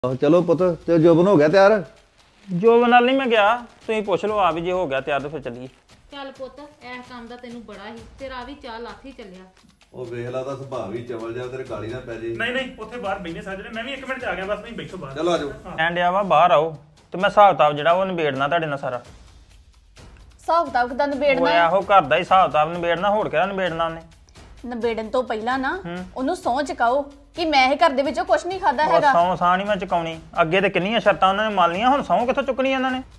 ਚਲੋ ਪੁੱਤ ਤੇ ਜੋਬਨ ਹੋ ਗਿਆ ਤਿਆਰ। ਜੋਬਨ ਨਾਲ ਨਹੀਂ ਮੈਂ ਗਿਆ, ਤੁਸੀਂ ਪੁੱਛ ਲਓ ਆ ਵੀ ਜੇ ਹੋ ਗਿਆ ਤਿਆਰ ਤਾਂ ਫਿਰ ਚੱਲੀਏ। ਚੱਲ ਪੁੱਤ ਇਹ ਕੰਮ ਦਾ ਤੈਨੂੰ ਬੜਾ ਹੀ ਤੇਰਾ ਵੀ ਚਾਹ ਲਾਥੀ ਚੱਲਿਆ। ਉਹ ਵੇਖ ਲਾ ਦਾ ਸੁਭਾਅ ਵੀ ਚਵਲ ਜਾ ਤੇਰੇ ਗਾਲੀ ਨਾ ਪੈ ਜੇ। ਨਹੀਂ ਉੱਥੇ ਬਾਹਰ ਬੈਠੇ ਸਾਜਰੇ, ਮੈਂ ਵੀ 1 ਮਿੰਟ ਚ ਆ ਗਿਆ, ਬਸ ਨਹੀਂ ਬੈਠੋ ਬਾਹਰ। ਚਲੋ ਆਜੋ। ਐਂਡ ਆ ਵਾ ਬਾਹਰ ਆਓ ਤੇ ਮੈਂ ਹਿਸਾਬ ਕਿਤਾਬ ਜਿਹੜਾ ਉਹ ਨਿਬੇੜਨਾ ਤੁਹਾਡੇ ਨਾਲ ਸਾਰਾ। ਹਿਸਾਬ ਕਿਤਾਬ ਕਿਦਾਂ ਨਿਬੇੜਨਾ? ਉਹ ਆਹੋ ਘਰ ਦਾ ਹੀ ਹਿਸਾਬ ਕਿਤਾਬ ਨਿਬੇੜਨਾ, ਹੋਰ ਕਿਹੜਾ ਨਿਬੇੜਨਾ ਉਹਨੇ। ਨਿਬੇੜਨ ਤੋਂ ਪਹਿਲਾਂ ਨਾ ਉਹਨੂੰ ਸਹੁੰ ਚੁਕਾਓ ਕਿ ਮੈਂ ਇਹ ਘਰ ਦੇ ਵਿੱਚੋਂ ਕੁਝ ਨਹੀਂ ਖਾਦਾ ਹੈਗਾ। ਸਹੁੰ ਸਾਂ ਨਹੀਂ ਮੈਂ ਚੁਕਾਉਣੀ, ਅੱਗੇ ਤੇ ਕਿੰਨੀਆਂ ਸ਼ਰਤਾਂ ਉਹਨਾਂ ਨੇ ਮੰਨ ਲਈਆਂ, ਹੁਣ ਸਹੁੰ ਕਿੱਥੋਂ ਚੁੱਕਣੀ ਇਹਨਾਂ ਨੇ।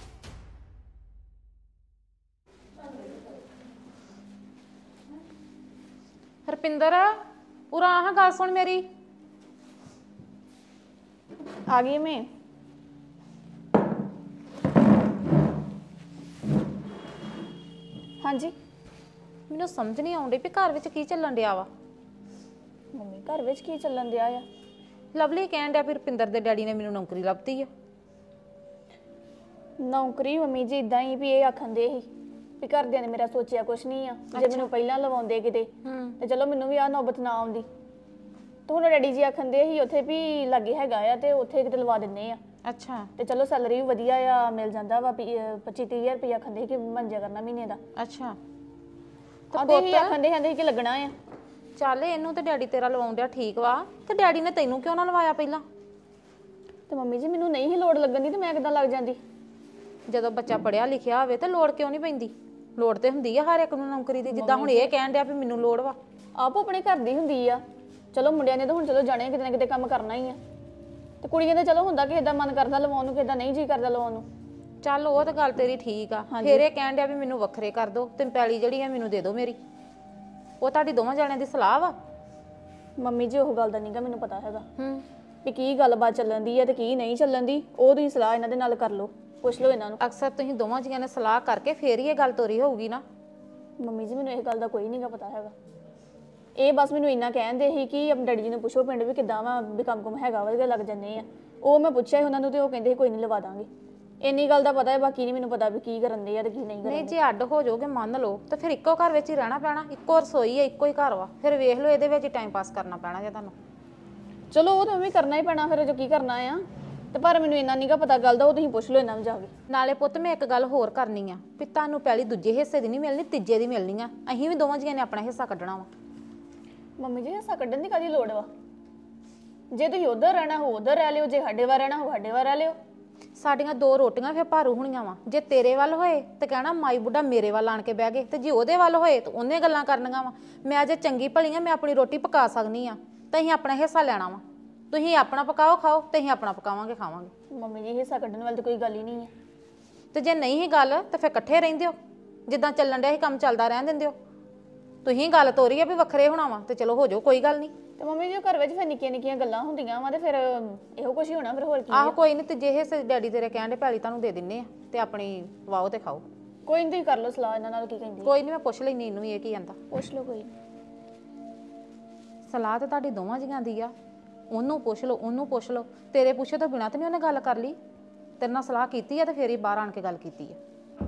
ਹਰਪਿੰਦਰ ਉਰਾ ਆਹ ਗੱਲ ਸੁਣ ਮੇਰੀ। ਆ ਗਈ ਮੈਂ। ਹਾਂਜੀ ਮੈਨੂੰ ਸਮਝ ਨਹੀਂ ਆਉਂਦੀ ਵੀ ਘਰ ਵਿੱਚ ਕੀ ਚੱਲਣ ਡਿਆ ਵਾ। ਮੰਮੀ ਘਰ ਵਿੱਚ ਕੀ ਚੱਲਣ ਦਿਆ ਆ? ਲਵਲੀ ਕਹਿਣ ਡਿਆ ਵੀ ਰੁਪਿੰਦਰ ਦੇ ਡੈਡੀ ਨੇ ਮੈਨੂੰ ਨੌਕਰੀ ਲੱਭਤੀ ਆ। ਨੌਕਰੀ ਮੰਮੀ ਜੀ ਇਦਾਂ ਹੀ ਵੀ ਇਹ ਆਖਣ ਦੇ ਸੀ ਵੀ ਘਰਦਿਆਂ ਨੇ ਮੇਰਾ ਸੋਚਿਆ ਕੁਛ ਨਹੀਂ ਆ। ਜੇ ਮੈਨੂੰ ਪਹਿਲਾਂ ਲਵਾਉਂਦੇ ਕਿਤੇ ਤੇ ਚਲੋ ਮੈਨੂੰ ਵੀ ਆ ਨੌਬਤ ਨਾ ਆਉਂਦੀ। ਤੇ ਹੁਣ ਡੈਡੀ ਜੀ ਆਖਣ ਦੇ ਸੀ ਉੱਥੇ ਵੀ ਲੱਗੇ ਹੈਗਾ ਆ ਤੇ ਉੱਥੇ ਕਿਤੇ ਲਵਾ ਦਿੰਨੇ ਆ। ਅੱਛਾ ਤੇ ਚਲੋ ਸੈਲਰੀ ਵੀ ਵਧੀਆ ਆ ਮਿਲ ਜਾਂਦਾ ਵਾ 25-30 ਰੁਪਇਆ ਆਖੰਦੇ ਕਿ ਮੰਜਿਆ ਕਰਨਾ ਮਹੀਨੇ ਦਾ। ਅੱਛਾ ਆਦੇ ਹੀ ਆਖੰਦੇ ਕਹਿੰਦੇ ਕਿ ਲੱਗਣਾ ਆ। ਚੱਲ ਇਹਨੂੰ ਤੇ ਡੈਡੀ ਤੇਰਾ ਲਵਾਉਣ ਡਿਆ ਠੀਕ ਵਾ, ਤੇ ਡੈਡੀ ਨੇ ਤੈਨੂੰ ਕਿਉਂ ਨਾ ਲਵਾਇਆ ਪਹਿਲਾਂ? ਤੇ ਮੰਮੀ ਜੀ ਮੈਨੂੰ ਨਹੀਂ ਹੀ ਲੋੜ ਲੱਗਣ ਦੀ ਤੇ ਮੈਂ ਕਿਦਾਂ ਲੱਗ ਜਾਂਦੀ? ਜਦੋਂ ਬੱਚਾ ਪੜਿਆ ਲਿਖਿਆ ਹੋਵੇ ਤੇ ਲੋੜ ਕਿਉਂ ਨਹੀਂ ਪੈਂਦੀ? ਲੋੜ ਤੇ ਹੁੰਦੀ ਆ ਹਰ ਇੱਕ ਨੂੰ ਨੌਕਰੀ ਦੀ, ਜਿੱਦਾਂ ਹੁਣ ਇਹ ਕਹਿਣ ਡਿਆ ਵੀ ਮੈਨੂੰ ਲੋੜ ਵਾ। ਆਪ ਆਪਣੇ ਘਰ ਦੀ ਹੁੰਦੀ ਆ। ਚਲੋ ਮੁੰਡਿਆਂ ਨੇ ਤਾਂ ਹੁਣ ਚਲੋ ਜਾਣੇ ਕਿਤੇ ਨਾ ਕਿਤੇ ਕੰਮ ਕਰਨਾ ਹੀ ਆ, ਤੇ ਕੁੜੀਆਂ ਦਾ ਚਲੋ ਹੁੰਦਾ ਕਿ ਏਦਾਂ ਮਨ ਕਰਦਾ ਲਵਾਉਣ ਨੂੰ, ਕਿਦਾਂ ਨਹੀਂ ਜੀ ਕਰਦਾ ਲਵਾਉਣ ਨੂੰ। ਚੱਲ ਉਹ ਤਾਂ ਗੱਲ ਤੇਰੀ ਠੀਕ ਆ, ਫਿਰ ਇਹ ਕਹਿਣ ਡਿਆ ਵੀ ਮੈਨੂੰ ਵੱਖਰੇ ਕਰ ਦੋ ਤੇ ਪੈਲੀ ਜਿਹੜੀ ਆ ਮੈਨੂੰ ਦੇ ਦਿਓ ਮੇਰੀ। ਉਹ ਤੁਹਾਡੀ ਦੋਵਾਂ ਜਾਣਿਆਂ ਦੀ ਸਲਾਹ ਵਾ? ਮੰਮੀ ਜੀ ਉਹ ਗੱਲ ਦਾ ਨਹੀਂਗਾ ਮੈਨੂੰ ਪਤਾ ਹੈਗਾ ਵੀ ਕੀ ਗੱਲਬਾਤ ਚੱਲਣ ਦੀ ਆ ਤੇ ਕੀ ਨਹੀਂ ਚੱਲਣ ਦੀ। ਉਹ ਤੁਸੀਂ ਸਲਾਹ ਇਹਨਾਂ ਦੇ ਨਾਲ ਕਰ ਲਓ, ਪੁੱਛ ਲਓ ਇਹਨਾਂ ਨੂੰ। ਅਕਸਰ ਤੁਸੀਂ ਦੋਵਾਂ ਜੀਆਂ ਨੇ ਸਲਾਹ ਕਰਕੇ ਫੇਰ ਹੀ ਇਹ ਗੱਲ ਤੋਰੀ ਹੋਊਗੀ ਨਾ। ਮੰਮੀ ਜੀ ਮੈਨੂੰ ਇਹ ਗੱਲ ਦਾ ਕੋਈ ਨਹੀਂਗਾ ਪਤਾ ਹੈਗਾ। ਇਹ ਬਸ ਮੈਨੂੰ ਇੰਨਾ ਕਹਿੰਦੇ ਸੀ ਕਿ ਆਪਣੇ ਡੈਡੀ ਜੀ ਨੂੰ ਪੁੱਛੋ ਪਿੰਡ ਵੀ ਕਿੱਦਾਂ ਵਾ, ਵੀ ਕੰਮ ਹੈਗਾ ਵਧੀਆ ਲੱਗ ਜੰਨੇ ਆ। ਉਹ ਮੈਂ ਪੁੱਛਿਆ ਉਹਨਾਂ ਨੂੰ ਤੇ ਉਹ ਕਹਿੰਦੇ ਕੋਈ ਨਹੀਂ ਲਵਾ ਦਾਂਗੇ। ਇੰਨੀ ਗੱਲ ਦਾ ਪਤਾ ਹੈ, ਬਾਕੀ ਨਹੀਂ ਮੈਨੂੰ ਪਤਾ ਵੀ ਕੀ ਕਰਨ ਦੇ ਆ ਤੇ ਕੀ ਨਹੀਂ ਕਰਦੇ। ਨਹੀਂ ਜੇ ਅੱਡ ਹੋ ਜਾਓਗੇ ਮੰਨ ਲਓ ਤੇ ਫਿਰ ਇੱਕੋ ਘਰ ਵਿੱਚ ਹੀ ਰਹਿਣਾ ਪੈਣਾ। ਇੱਕੋ ਰਸੋਈ ਹੈ, ਇੱਕੋ ਹੀ ਘਰ ਵਾ, ਫਿਰ ਵੇਖ ਲਓ ਇਹਦੇ ਵਿੱਚ ਹੀ ਟਾਈਮ ਪਾਸ ਕਰਨਾ ਪੈਣਾ ਜੇ ਤੁਹਾਨੂੰ। ਚਲੋ ਉਹ ਤਾਂ ਵੀ ਕਰਨਾ ਹੀ ਪੈਣਾ ਫਿਰ, ਜੋ ਕੀ ਕਰਨਾ ਆ। ਤੇ ਪਰ ਮੈਨੂੰ ਇੰਨਾ ਨਹੀਂਗਾ ਪਤਾ ਗੱਲ ਦਾ, ਉਹ ਤੁਸੀਂ ਪੁੱਛ ਲਓ ਇਹਨਾਂ ਨੂੰ ਜਾ ਕੇ। ਨਾਲੇ ਪੁੱਤ ਮੈਂ ਇੱਕ ਗੱਲ ਹੋਰ ਕਰਨੀ ਆ ਵੀ ਤੁਹਾਨੂੰ ਪਹਿਲੀ ਦੂਜੇ ਹਿੱਸੇ ਦੀ ਨਹੀਂ ਮਿਲਣੀ, ਤੀਜੇ ਦੀ ਮਿਲਣੀ ਆ। ਅਸੀਂ ਵੀ ਦੋਵਾਂ ਜੀਆਂ ਨੇ ਆਪਣਾ ਹਿੱਸਾ ਕੱਢਣਾ ਵਾ। ਮੰਮੀ ਜੀ ਹਿੱਸਾ ਕੱਢਣ ਦੀ ਕਾਹਦੀ ਲੋੜ ਵਾ? ਜੇ ਤੁਸੀਂ ਉਧਰ ਰਹਿਣਾ ਹੋ ਉਧਰ ਰਹਿ ਲਿਓ, ਜੇ ਸਾਡੇ ਵੱਲ ਰਹਿਣਾ ਹੋ ਸਾਡੇ ਵੱਲ ਰਹਿ ਲਿਓ। ਸਾਡੀਆਂ 2 ਰੋਟੀਆਂ ਫਿਰ ਭਾਰੂ ਹੋਣੀਆਂ ਵਾ। ਜੇ ਤੇਰੇ ਵੱਲ ਹੋਏ ਤੇ ਕਹਿਣਾ ਮਾਈ ਬੁੱਢਾ ਮੇਰੇ ਵੱਲ ਆਣ ਕੇ ਬਹਿ ਗਏ, ਤੇ ਜੇ ਉਹਦੇ ਵੱਲ ਹੋਏ ਤਾਂ ਉਹਨੇ ਗੱਲਾਂ ਕਰਨੀਆਂ ਵਾ। ਮੈਂ ਜੇ ਚੰਗੀ ਭਲੀ ਆ, ਮੈਂ ਆਪਣੀ ਰੋਟੀ ਪਕਾ ਸਕਨੀ ਆ, ਤੇ ਅਸੀਂ ਆਪਣਾ ਹਿੱਸਾ ਲੈਣਾ ਵਾ। ਤੁਸੀਂ ਆਪਣਾ ਪਕਾਓ ਖਾਓ ਤੇ ਅਸੀਂ ਆਪਣਾ ਪਕਾਵਾਂਗੇ ਖਾਵਾਂਗੇ। ਮੰਮੀ ਜੀ ਹਿੱਸਾ ਕੱਢਣ ਵਾਲੀ ਤਾਂ ਕੋਈ ਗੱਲ ਹੀ ਨਹੀਂ ਹੈ। ਤੇ ਜੇ ਨਹੀਂ ਹੀ ਗੱਲ ਤੇ ਫਿਰ ਇਕੱਠੇ ਰਹਿੰਦੇ ਹੋ, ਜਿੱਦਾਂ ਚੱਲਣ ਡਿਆ ਸੀ ਕੰਮ ਚੱਲਦਾ ਰਹਿਣ ਦਿੰਦੇ ਹੋ। ਤੁਸੀਂ ਗੱਲ ਤੋਰੀ ਆ ਵੀ ਵੱਖਰੇ ਹੋਣਾ ਵਾ ਤੇ ਚਲੋ ਹੋ ਜਾਓ, ਕੋਈ ਗੱਲ ਨਹੀਂ। ਤੇ ਮੰਮੀ ਜੀ ਘਰ ਵਿੱਚ ਫਿਰ ਨਿੱਕੀਆਂ ਨਿੱਕੀਆਂ ਗੱਲਾਂ ਹੁੰਦੀਆਂ ਵਾ ਤੇ ਫਿਰ ਇਹੋ ਕੁਝ ਹੀ ਹੋਣਾ ਫਿਰ, ਹੋਰ ਕੀ। ਆਹੋ ਕੋਈ ਨਹੀਂ, ਤੇ ਜੇ ਹਿੱਸੇ ਡੈਡੀ ਤੇਰੇ ਕਹਿਣ ਦੇ ਪੈਲੀ ਤੁਹਾਨੂੰ ਦੇ ਦਿੰਨੇ ਆ ਤੇ ਆਪਣੀ ਵਾਓ ਤੇ ਖਾਓ। ਕੋਈ ਨਹੀਂ ਤੁਸੀਂ ਕਰ ਲਓ ਸਲਾਹ ਇਹਨਾਂ ਨਾਲ, ਕੀ ਕਹਿੰਦੀ। ਕੋਈ ਨਹੀਂ ਮੈਂ ਪੁੱਛ ਲੈਣੀ ਇਹਨੂੰ ਇਹ ਕੀ ਕਹਿੰਦਾ। ਪੁੱਛ ਲਓ ਕੋਈ। ਸਲਾਹ ਤੇ ਤੁਹਾਡੀ ਦੋਵਾਂ ਜੀਆਂ ਦੀ ਆ, ਉਹਨੂੰ ਪੁੱਛ ਲਓ ਉਹਨੂੰ ਪੁੱਛ ਲਓ। ਤੇਰੇ ਪੁੱਛੇ ਤੋਂ ਬਿਨਾਂ ਤੇ ਨਹੀਂ ਉਹਨੇ ਗੱਲ ਕਰ ਲਈ। ਤੇਰੇ ਨਾਲ ਸਲਾਹ ਕੀਤੀ ਆ ਤੇ ਫੇਰ ਹੀ ਬਾਹਰ ਆਣ ਕੇ ਗੱਲ ਕੀਤੀ ਆ।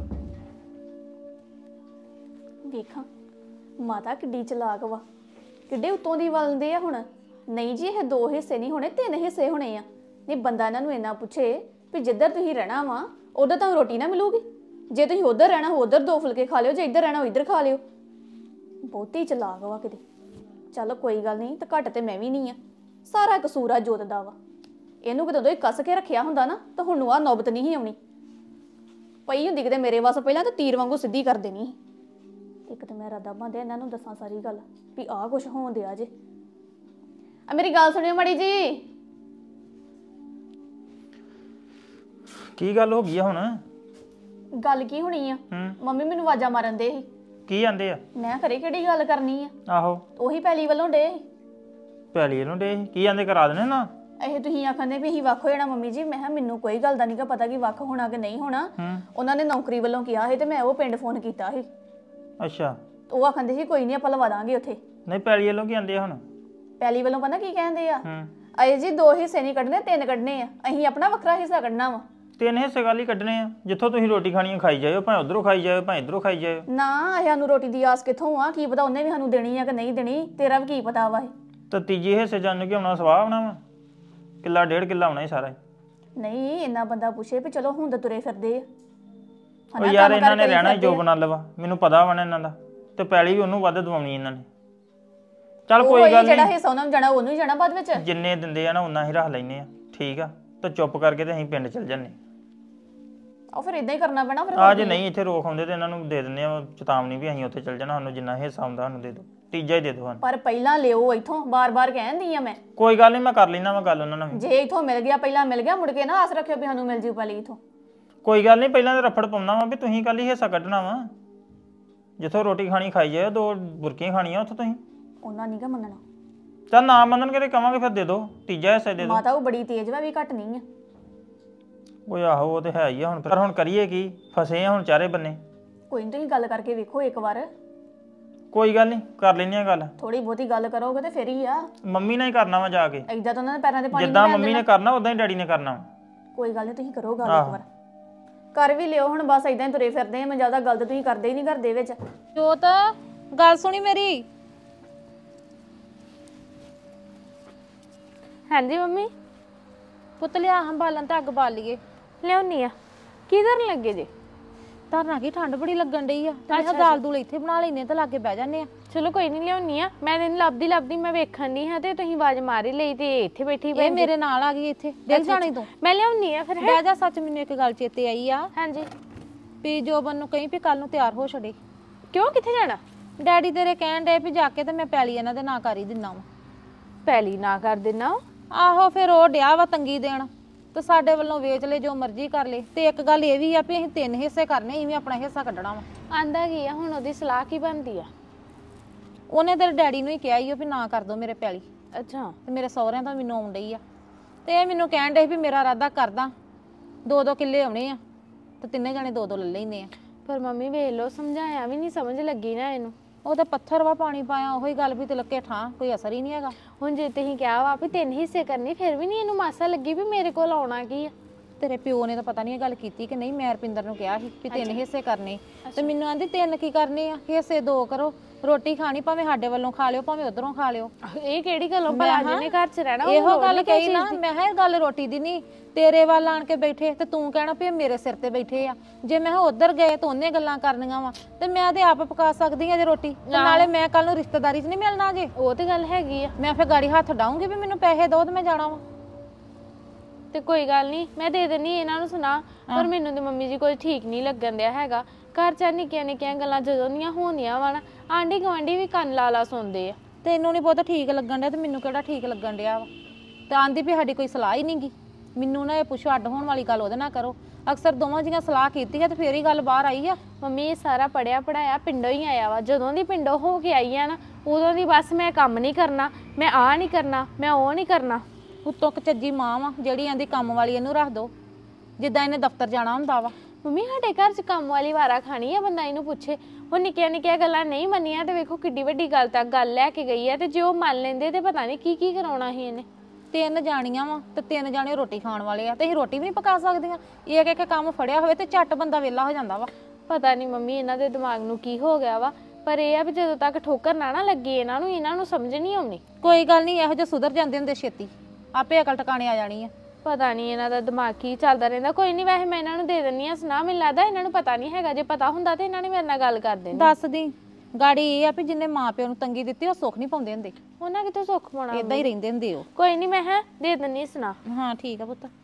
ਵੇਖਾਂ ਮਾਤਾ ਕਿੱਡੀ ਚਲਾਕ ਵਾ, ਕਿੱਡੇ ਉਤੋਂ ਦੀ ਵਲਦੇ ਆ। ਹੁਣ ਨਹੀਂ ਜੀ ਇਹ 2 ਹਿੱਸੇ ਨਹੀਂ ਹੋਣੇ, 3 ਹਿੱਸੇ ਹੋਣੇ ਆ। ਨਹੀਂ ਬੰਦਾ ਇਹਨਾਂ ਨੂੰ ਇੰਨਾ ਪੁੱਛੇ ਵੀ ਜਿੱਧਰ ਤੁਸੀਂ ਰਹਿਣਾ ਵਾ ਉਧਰ ਤੁਹਾਨੂੰ ਰੋਟੀ ਨਾ ਮਿਲੂਗੀ। ਜੇ ਤੁਸੀਂ ਉਧਰ ਰਹਿਣਾ ਹੋ ਉਧਰ 2 ਫੁਲਕੇ ਖਾ ਲਿਓ, ਜੇ ਇੱਧਰ ਰਹਿਣਾ ਹੋ ਇੱਧਰ ਖਾ ਲਿਓ। ਬਹੁਤੀ ਚਲਾਕ ਵਾ ਕਿਤੇ। ਚਲੋ ਕੋਈ ਗੱਲ ਨਹੀਂ, ਤੇ ਘੱਟ ਤੇ ਮੈਂ ਵੀ ਨਹੀਂ ਆ। ਸਾਰਾ ਕਸੂਰ ਆ ਜੋਤ ਦਾ ਵਾ। ਇਹਨੂੰ ਕਿਤੇ ਉਦੋਂ ਹੀ ਕੱਸ ਕੇ ਰੱਖਿਆ ਹੁੰਦਾ ਨਾ ਤਾਂ ਹੁਣ ਆ ਨੌਬਤ ਨਹੀਂ ਸੀ ਆਉਣੀ। ਪਈ ਹੁੰਦੀ ਕਿਤੇ ਮੇਰੇ ਵਾਸ ਪਹਿਲਾਂ ਤਾਂ ਤੀਰ ਵਾਂਗੂ ਸਿੱਧੀ ਕਰ ਦੇਣੀ। ਇੱਕ ਤਾਂ ਮੈਂ ਇਰਾਦਾ ਬੰਦੇ ਇਹਨਾਂ ਨੂੰ ਦੱਸਾਂ ਸਾਰੀ ਗੱਲ ਵੀ ਆਹ ਕੁਛ ਹੋਣ ਦਿਆ ਜੇ। ਆ ਮੇਰੀ ਗੱਲ ਸੁਣਿਓ ਮਾੜੀ ਜੀ। ਕੀ ਗੱਲ ਹੋ ਗਈ ਆ ਹੁਣ? ਗੱਲ ਕੀ ਹੋਣੀ ਆ? ਮੰਮੀ ਮੈਨੂੰ ਆਵਾਜ਼ਾਂ ਮਾਰਨ ਦੇ ਸੀ। ਕੀ ਆਂਦੇ ਆ? ਮੈਂ ਘਰੇ ਕਿਹੜੀ ਗੱਲ ਕਰਨੀ ਆ? ਆਹੋ ਉਹੀ ਪੈਲੀ ਵੱਲੋਂ ਡੇ। ਪੈਲੀ ਇਹਨੂੰ ਡੇ ਕੀ ਆਂਦੇ ਕਰਾ ਦੇਣੇ ਨਾ? ਇਹ ਤੁਸੀਂ ਆਖਦੇ ਵੀ ਅਸੀਂ ਵੱਖ ਹੋ ਜਾਣਾ। ਮੰਮੀ ਜੀ ਮੈਂ ਕਿਹਾ ਮੈਨੂੰ ਕੋਈ ਗੱਲ ਦਾ ਨਹੀਂਗਾ ਪਤਾ ਕਿ ਵੱਖ ਹੋਣਾ ਕਿ ਨਹੀਂ ਹੋਣਾ। ਉਹਨਾਂ ਨੇ ਨੌਕਰੀ ਵੱਲੋਂ ਕਿਹਾ ਸੀ ਤੇ ਮੈਂ ਉਹ ਪਿੰਡ ਫੋਨ ਕੀਤਾ ਸੀ। ਅੱਛਾ ਉਹ ਆਖਦੇ ਸੀ ਕੋਈ ਨਹੀਂ ਆਪਾਂ ਲਵਾ ਦਾਂਗੇ ਉੱਥੇ। ਨਹੀਂ ਪੈਲੀ ਵੱਲੋਂ ਕੀ ਆਂਦੇ ਆ ਹੁਣ? ਪੈਲੀ ਵੱਲੋਂ ਪਤਾ ਕੀ ਕਹਿੰਦੇ ਆ? ਅਜੇ ਜੀ 2 ਹਿੱਸੇ ਨਹੀਂ ਕੱਢਣੇ, 3 ਕੱਢਣੇ ਆ। ਅਸੀਂ ਆਪਣਾ ਵੱਖਰਾ ਹਿੱਸਾ ਕੱਢਣਾ ਵਾ। 3 ਹਿੱਸੇ ਗੱਲ ਹੀ ਕੱਢਣੇ ਆ। ਜਿੱਥੋਂ ਤੁਸੀਂ ਰੋਟੀ ਖਾਣੀ ਆ ਖਾਈ ਜਾਇਓ, ਭਾਵੇਂ ਉਧਰੋਂ ਖਾਈ ਜਾਇਓ ਭਾਵੇਂ ਇਧਰੋਂ ਖਾਈ ਜਾਇਓ। ਨਾ ਸਾਨੂੰ ਰੋਟੀ ਦੀ ਆਸ ਕਿੱਥੋਂ ਆ? ਕੀ ਪਤਾ ਉਹਨੇ ਵੀ ਸਾਨੂੰ ਦੇਣੀ ਆ ਕਿ ਨਹੀਂ ਦੇਣੀ, ਤੇਰਾ ਵੀ ਕੀ ਪਤਾ ਵਾ। ਤਾਂ ਤੀਜੇ ਹਿੱਸੇ ਜਾਣ ਕੇ ਆਉਣਾ ਸਵਾਹ ਆਉਣਾ ਵਾ। ਕਿੱਲਾ 1.5 ਕਿੱਲਾ ਹੋਣਾ ਹੀ ਸਾਰਾ ਹੀ। ਨਹੀਂ ਇੰਨਾ ਬੰਦਾ ਪੁੱਛੇ ਵੀ ਚਲੋ ਹੁਣ ਤਾਂ ਤੁਰੇ ਫਿਰਦੇ ਆ ਉਹ ਯਾਰ ਇਹਨਾਂ ਨੇ ਰਹਿਣਾ ਹੀ ਜੋਬ ਨਾਲ ਵਾ, ਮੈਨੂੰ ਪਤਾ ਵਾ ਨਾ ਇਹਨਾਂ ਦਾ, ਤੇ ਪੈਲੀ ਵੀ ਉਹਨੂੰ ਵੱਧ ਦਵਾਉਣੀ ਇਹਨਾਂ ਨੇ। ਚੱਲ ਕੋਈ ਗੱਲ ਜਿਹੜਾ ਨਹੀਂ, ਹਿੱਸਾ ਉਹਨਾਂ ਨੂੰ ਜਾਣਾ ਉਹਨੂੰ ਹੀ ਜਾਣਾ ਬਾਅਦ ਵਿੱਚ। ਜਿੰਨੇ ਦਿੰਦੇ ਆ ਨਾ ਉਹਨਾਂ ਹੀ ਰੱਖ ਲੈਨੇ ਆ, ਠੀਕ ਆ। ਤੇ ਚੁੱਪ ਕਰਕੇ ਤੇ ਅਸੀਂ ਪਿੰਡ ਚੱਲ ਜੰਨੇ। ਉਹ ਫਿਰ ਇਦਾਂ ਹੀ ਕਰਨਾ ਪੈਣਾ ਫਿਰ। ਆ ਜੇ ਨਹੀਂ ਇੱਥੇ ਰੋਕ ਆਉਂਦੇ ਤੇ ਇਹਨਾਂ ਨੂੰ ਦੇ ਦਿੰਦੇ ਆ ਚੇਤਾਵਨੀ ਵੀ ਅਸੀਂ ਉੱਥੇ ਚੱਲ ਜਾਣਾ, ਸਾਨੂੰ ਜਿੰਨਾ ਹਿੱਸਾ ਹੁੰਦਾ ਸਾਨੂੰ ਦੇ ਦਿਓ, ਤੀਜਾ ਹੀ ਦੇ ਦਿਓ ਸਾਨੂੰ। ਪਰ ਪਹਿਲਾਂ ਲਿਓ ਇੱਥੋਂ, ਬਾਰ-ਬਾਰ ਕਹਿੰਦੀ ਆ ਮੈਂ। ਕੋਈ ਗੱਲ ਨਹੀਂ, ਮੈਂ ਕਰ ਲੈਣਾ ਵਾ ਗੱਲ ਉਹਨਾਂ ਨਾਲ ਵੀ। ਜੇ ਇੱਥੋਂ ਮਿਲ ਗਿਆ ਪਹਿਲਾਂ ਮਿਲ ਗਿਆ, ਮੁੜ ਕੇ ਨਾ ਆਸ ਰੱਖਿਓ ਵੀ ਸਾਨੂੰ ਮਿਲ ਜੂ ਪਹਿਲੀ ਇੱਥੋਂ। ਕੋਈ ਗੱਲ ਨਹੀਂ, ਪਹਿਲਾਂ ਤਾਂ ਰਫੜ ਪਾਉਣਾ ਵਾ ਵੀ ਤੁਸੀਂ ਕੱਲ ਹੀ ਹਿੱਸਾ ਕੱਢਣਾ ਵਾ। ਜਿੱਥੋਂ ਰੋਟੀ ਖਾਣੀ ਖਾਈ ਜਾਓ, 2 ਬੁਰਕੀਆਂ ਖਾਣੀਆਂ ਉੱਥੋਂ ਤੁਸੀਂ। ਉਹਨਾਂ ਨਹੀਂ ਗਾ ਮੰਨਣਾ। ਚੱਲ ਨਾ ਮੰਨਣਗੇ ਤੇ ਕਵਾਂਗੇ ਫਿਰ ਦੇ ਦਿਓ, ਤੀਜਾ ਹਿੱਸਾ ਦੇ ਦਿਓ। ਮਾਤਾ ਉਹ ਬੜੀ ਤੇਜ਼ ਵਾ, ਵੀ ਘੱਟ ਨਹੀਂ ਆ। ਉਹ ਆਹੋ ਉਹ ਤੇ ਹੈ ਹੀ ਆ ਹੁਣ, ਪਰ ਹੁਣ ਕਰੀਏ ਕੀ, ਫਸੇ ਆ ਹੁਣ ਚਾਰੇ ਬੰਨੇ। ਕੋਈ ਨਹੀਂ ਤੁਸੀਂ ਗੱਲ ਕਰਕੇ ਵੇਖੋ ਇੱਕ ਵਾਰ। ਕੋਈ ਗੱਲ ਨਹੀਂ, ਕਰ ਲੈਂਦੇ ਆ ਗੱਲ। ਥੋੜੀ ਬਹੁਤੀ ਗੱਲ ਕਰੋਗੇ ਤੇ ਫਿਰ ਹੀ ਆ। ਮੰਮੀ ਨਾਲ ਹੀ ਕਰਨਾ ਵਾ ਜਾ ਕੇ, ਏਦਾਂ ਤਾਂ ਉਹਨਾਂ ਦੇ ਪੈਰਾਂ ਤੇ ਪਾਣੀ ਜਿੱਦਾਂ ਮੰਮੀ ਨੇ ਕਰਨਾ ਉਦਾਂ ਹੀ ਡੈਡੀ ਨੇ ਕਰਨਾ ਵਾ। ਕੋਈ ਗੱਲ ਨਹੀਂ, ਤੁਸੀਂ ਕਰੋ ਗੱਲ ਇੱਕ ਵਾਰ। ਕਰ ਵੀ ਲਿਓ ਹੁਣ, ਬਸ ਏਦਾਂ ਹੀ ਤੁਰੇ ਫਿਰਦੇ ਆ। ਮੈਂ ਜ਼ਿਆਦਾ ਗੱਲ ਤਾਂ ਤੁਸੀਂ ਕਰਦੇ ਹੀ ਨਹੀਂ ਘਰ ਦੇ ਵਿੱਚ। ਜੋਤ ਗੱਲ ਸੁਣੀ ਮੇਰੀ। ਹਾਂਜੀ ਮੰਮੀ। ਪੁੱਤ ਲਿਆ ਹਾਂ ਬਾਲਣ ਤੇ ਅੱਗ ਬਾਲ ਲਈਏ। ਲਿਆਉਣੀ ਆ। ਕੀ ਕਰਨ ਲੱਗੇ ਜੇ? ਧਰਨਾ ਕੀ ਠੰਡ ਬੜੀ ਲੱਗਣ ਡਈ ਆ, ਤੇ ਮੈਂ ਦਾਲ ਦੂਲ ਇੱਥੇ ਬਣਾ ਲੈਨੇ ਤੇ ਲਾਗੇ ਬਹਿ ਜਾਂਦੇ ਆ। ਚਲੋ ਕੋਈ ਨਹੀਂ, ਲਿਆਉਣੀ ਆ। ਮੈਂ ਤੈਨੂੰ ਲੱਭਦੀ ਮੈਂ ਵੇਖਣ ਦੀ ਹਾਂ ਤੇ ਤੁਸੀਂ ਆਵਾਜ਼ ਮਾਰੀ ਲਈ ਤੇ ਇੱਥੇ ਬੈਠੀ ਇਹ ਮੇਰੇ ਨਾਲ ਆ ਗਈ ਇੱਥੇ, ਦੇਖ ਜਾਣੀ ਤੂੰ। ਮੈਂ ਲਿਆਉਣੀ ਆ ਫਿਰ। ਬਹਿ ਜਾ। ਸੱਚ ਮੈਨੂੰ ਇੱਕ ਗੱਲ ਚੇਤੇ ਆਈ ਆ ਹਾਂਜੀ। ਵੀ ਜੋਬਨ ਨੂੰ ਕਹੀਂ ਵੀ ਕੱਲ ਨੂੰ ਤਿਆਰ ਹੋ ਛੜੇ। ਕਿਉਂ, ਕਿੱਥੇ ਜਾਣਾ? ਡੈਡੀ ਤੇਰੇ ਕਹਿਣ ਡੇ ਵੀ ਜਾ ਕੇ ਤੇ ਮੈਂ ਪੈਲੀ ਇਹਨਾਂ ਦੇ ਨਾਂ ਕਰ ਹੀ ਦਿੰਨਾ ਵਾ। ਪਹਿਲੀ ਨਾ ਕਰ ਦੇਣਾ। ਆਹੋ ਫਿਰ ਉਹ ਡਿਆ ਵਾ ਤੰਗੀ ਦੇਣ, ਤੇ ਸਾਡੇ ਵੱਲੋਂ ਵੇਚ ਲੈ ਜੋ ਮਰਜ਼ੀ ਕਰ ਲੈ। ਤੇ ਇੱਕ ਗੱਲ ਇਹ ਵੀ ਆ ਵੀ ਅਸੀਂ 3 ਹਿੱਸੇ ਕਰਨੇ, ਇਵੇਂ ਆਪਣਾ ਹਿੱਸਾ ਕੱਢਣਾ ਵਾ। ਆਂਦਾ ਕੀ ਆ ਹੁਣ, ਉਹਦੀ ਸਲਾਹ ਕੀ ਬਣਦੀ ਆ? ਉਹਨੇ ਤੇਰੇ ਡੈਡੀ ਨੂੰ ਹੀ ਕਿਹਾ ਹੀ ਵੀ ਨਾ ਕਰ ਦੋ ਮੇਰੇ ਪੈਲੀ। ਅੱਛਾ। ਤੇ ਮੇਰੇ ਸਹੁਰਿਆਂ ਤੋਂ ਮੈਨੂੰ ਆਉਣ ਡਈ ਆ, ਤੇ ਇਹ ਮੈਨੂੰ ਕਹਿਣ ਡੇ ਵੀ ਮੇਰਾ ਇਰਾਦਾ ਕਰਦਾ 2-2 ਕਿੱਲੇ ਆਉਣੇ ਆ, ਤੇ ਤਿੰਨੇ ਜਣੇ 2-2 ਲੈ ਲੈਨੇ ਆ। ਪਰ ਮੰਮੀ ਵੇਖ ਲਓ, ਸਮਝਾਇਆ ਵੀ ਨਹੀਂ, ਸਮਝ ਲੱਗੀ ਨਾ ਇਹਨੂੰ। ਉਹ ਤਾਂ ਪੱਥਰ ਵਾ ਪਾਣੀ ਪਾਇਆ, ਉਹੀ ਗੱਲ ਵੀ ਤੇ ਲੱਕੇ ਠਾਂ, ਕੋਈ ਅਸਰ ਹੀ ਨਹੀਂ ਹੈਗਾ। ਹੁਣ ਜੇ ਤੁਸੀਂ ਕਿਹਾ ਵਾ ਵੀ 3 ਹਿੱਸੇ ਕਰਨੇ, ਫਿਰ ਵੀ ਨਹੀਂ ਇਹਨੂੰ ਮਾਸਾ ਲੱਗੀ ਵੀ ਮੇਰੇ ਕੋਲ ਆਉਣਾ ਕੀ ਆ। ਤੇਰੇ ਪਿਓ ਨੇ ਤਾਂ ਪਤਾ ਨਹੀਂ ਇਹ ਗੱਲ ਕੀਤੀ ਕਿ ਨਹੀਂ। ਮੈਂ ਰਪਿੰਦਰ ਨੂੰ ਕਿਹਾ ਸੀ ਵੀ 3 ਹਿੱਸੇ ਕਰਨੇ, ਤੇ ਮੈਨੂੰ ਆਂਦੀ 3 ਕੀ ਕਰਨੇ ਆ, ਹਿੱਸੇ 2 ਕਰੋ। ਰੋਟੀ ਖਾਣੀ ਭਾਵੇਂ ਸਾਡੇ ਵੱਲੋਂ ਖਾ ਲਿਓ ਭਾਵੇਂ ਉਧਰੋਂ ਖਾ ਲਿਓ। ਇਹ ਕਿਹੜੀ ਗੱਲੋਂ ਭਲਾ ਜਿਹਨੇ ਘਰ 'ਚ ਰਹਿਣਾ? ਇਹੋ ਗੱਲ ਕਹੀ ਨਾ, ਮੈਂ ਕਿਹਾ ਇਹ ਗੱਲ ਰੋਟੀ ਦੀ ਨਹੀਂ, ਤੇਰੇ ਵੱਲ ਆਣ ਕੇ ਬੈਠੇ ਤੇ ਤੂੰ ਕਹਿਣਾ ਵੀ ਮੇਰੇ ਸਿਰ ਤੇ ਬੈਠੇ ਆ। ਜੇ ਮੈਂ ਉਧਰ ਗਏ ਤਾਂ ਉਹਨੇ ਗੱਲਾਂ ਕਰਨੀਆਂ ਵਾ, ਤੇ ਮੈਂ ਤੇ ਆਪ ਪਕਾ ਸਕਦੀ ਆ ਜੇ ਰੋਟੀ। ਤੇ ਨਾਲੇ ਮੈਂ ਕੱਲ ਨੂੰ ਰਿਸ਼ਤੇਦਾਰੀ 'ਚ ਨਹੀਂ ਮਿਲਣਾ ਜੇ। ਉਹ ਤੇ ਗੱਲ ਹੈਗੀ ਆ। ਮੈਂ ਫਿਰ ਗਾੜੀ ਹੱਥ ਡਾਉਂਗੀ ਵੀ ਮੈਨੂੰ ਪੈਸੇ ਦਿਓ ਤੇ ਮੈਂ ਜਾਣਾ ਵਾ। ਤੇ ਕੋਈ ਗੱਲ ਨਹੀਂ, ਮੈਂ ਦੇ ਦੇਣੀ ਇਹਨਾਂ ਨੂੰ ਸੁਣਾ। ਪਰ ਮੈਨੂੰ ਤੇ ਮੰਮੀ ਜੀ ਕੋਈ ਠੀਕ ਨਹੀਂ ਲੱਗਣ ਦਿਆ ਹੈਗਾ। ਘਰ 'ਚ ਨਿੱਕੀਆਂ ਗੱਲਾਂ ਜਦੋਂ ਦੀਆਂ ਹੋਣੀਆਂ ਵਾ ਨਾ, ਆਂਢੀ ਗੁਆਂਢੀ ਵੀ ਕੰਨ ਲਾ ਸੁਣਦੇ ਆ। ਤੈਨੂੰ ਨਹੀਂ ਬਹੁਤ ਠੀਕ ਲੱਗਣ ਡਿਆ ਤੇ ਮੈਨੂੰ ਕਿਹੜਾ ਠੀਕ ਲੱਗਣ ਡਿਆ ਵਾ। ਤੇ ਆਂਦੀ ਵੀ ਸਾਡੀ ਕੋਈ ਸਲਾਹ ਹੀ ਨਹੀਂਗੀ। ਮੈਨੂੰ ਨਾ ਇਹ ਪੁੱਛੋ, ਅੱਡ ਹੋਣ ਵਾਲੀ ਗੱਲ ਉਹਦੇ ਨਾਲ ਕਰੋ। ਅਕਸਰ ਦੋਵਾਂ ਜੀਆਂ ਸਲਾਹ ਕੀਤੀ ਹੈ ਤੇ ਫੇਰ ਹੀ ਗੱਲ ਬਾਹਰ ਆਈ ਆ। ਮੰਮੀ ਇਹ ਸਾਰਾ ਪੜਿਆ ਪੜਾਇਆ ਪਿੰਡੋਂ ਹੀ ਆਇਆ ਵਾ। ਜਦੋਂ ਦੀ ਪਿੰਡੋਂ ਹੋ ਕੇ ਆਈ ਆ ਨਾ, ਉਦੋਂ ਦੀ ਬਸ ਮੈਂ ਕੰਮ ਨਹੀਂ ਕਰਨਾ, ਮੈਂ ਆਹ ਨਹੀਂ ਕਰਨਾ, ਮੈਂ ਉਹ ਨਹੀਂ ਕਰਨਾ। ਉੱਤੋਂ ਚੱਜੀ ਮਾਂ ਵਾ ਜਿਹੜੀ ਆਂਦੀ ਕੰਮ ਵਾਲੀ ਇਹਨੂੰ ਰੱਖ ਦੋ, ਜਿੱਦਾਂ ਇਹਨੇ ਦਫ਼ਤਰ ਜਾਣਾ ਹੁੰਦਾ ਵਾ। ਮੰਮੀ ਸਾਡੇ ਘਰ 'ਚ ਕੰਮ ਵਾਲੀ ਵਾਰਾ ਖਾਣੀ ਆ, ਬੰਦਾ ਇਹਨੂੰ ਪੁੱਛੇ। ਉਹ ਨਿੱਕੀਆਂ ਗੱਲਾਂ ਨਹੀਂ ਮੰਨੀਆਂ ਤੇ ਵੇਖੋ ਕਿੱਡੀ ਵੱਡੀ ਗੱਲ ਤੱਕ ਗੱਲ ਲੈ ਕੇ ਗਈ ਆ। ਤੇ ਜੇ ਉਹ ਮੰਨ ਲੈਂਦੇ ਤੇ ਪਤਾ ਨਹੀਂ ਕੀ ਕਰਾਉਣਾ ਸੀ ਇਹਨੇ। 3 ਜਾਣੀਆਂ ਵਾ ਤੇ 3 ਜਾਣੇ ਰੋਟੀ ਖਾਣ ਵਾਲੇ ਆ, ਤੇ ਅਸੀਂ ਰੋਟੀ ਵੀ ਨਹੀਂ ਪਕਾ ਸਕਦੀਆਂ। ਇੱਕ ਕੰਮ ਫੜਿਆ ਹੋਵੇ ਤੇ ਝੱਟ ਬੰਦਾ ਵਿਹਲਾ ਹੋ ਜਾਂਦਾ ਵਾ। ਪਤਾ ਨਹੀਂ ਮੰਮੀ ਇਹਨਾਂ ਦੇ ਦਿਮਾਗ ਨੂੰ ਕੀ ਹੋ ਗਿਆ ਵਾ, ਪਰ ਇਹ ਆ ਵੀ ਜਦੋਂ ਤੱਕ ਠੋਕਰ ਨਾ ਲੱਗੇ ਇਹਨਾਂ ਨੂੰ ਸਮਝ ਨਹੀਂ ਆਉਣੀ। ਕੋਈ ਗੱਲ ਨਹੀਂ, ਇਹੋ ਜਿਹੇ ਸੁਧਰ ਜਾਂਦੇ ਹੁੰਦੇ ਛੇਤੀ, ਆਪੇ ਅਕਲ ਟਿਕਾਣੇ ਆ ਜਾਣੀ ਆ। ਪਤਾ ਨਹੀਂ ਇਹਨਾਂ ਦਾ ਦਿਮਾਗ ਕੀ ਚੱਲਦਾ ਰਹਿੰਦਾ। ਕੋਈ ਨਹੀਂ, ਵੈਸੇ ਮੈਂ ਇਹਨਾਂ ਨੂੰ ਦੇ ਦਿੰਨੀ ਆ ਸੁਣਾ। ਮੈਨੂੰ ਲੱਗਦਾ ਇਹਨਾਂ ਨੂੰ ਪਤਾ ਨਹੀਂ ਹੈਗਾ, ਜੇ ਪਤਾ ਹੁੰਦਾ ਤੇ ਇਹਨਾਂ ਨੇ ਮੇਰੇ ਨਾਲ ਗੱਲ ਕਰ ਦੇਣੀ। ਦੱਸ ਦੀ ਗਾੜੀ ਇਹ ਆ ਵੀ ਜਿੰਨੇ ਮਾਂ ਪਿਓ ਨੂੰ ਤੰਗੀ ਦਿੱਤੀ ਉਹ ਸੁੱਖ ਨਹੀਂ ਪਾਉਂਦੇ ਹੁੰਦੇ। ਉਹਨਾਂ ਕਿਤੇ ਸੁੱਖ ਪਾਉਣਾ, ਇਦਾਂ ਹੀ ਰਹਿੰਦੇ ਹੁੰਦੇ ਉਹ। ਕੋਈ ਨਹੀਂ, ਮੈਂ ਦੇ ਦਿੰਨੀ ਸੁਣਾ। ਹਾਂ ਠੀਕ ਆ ਪੁੱਤ।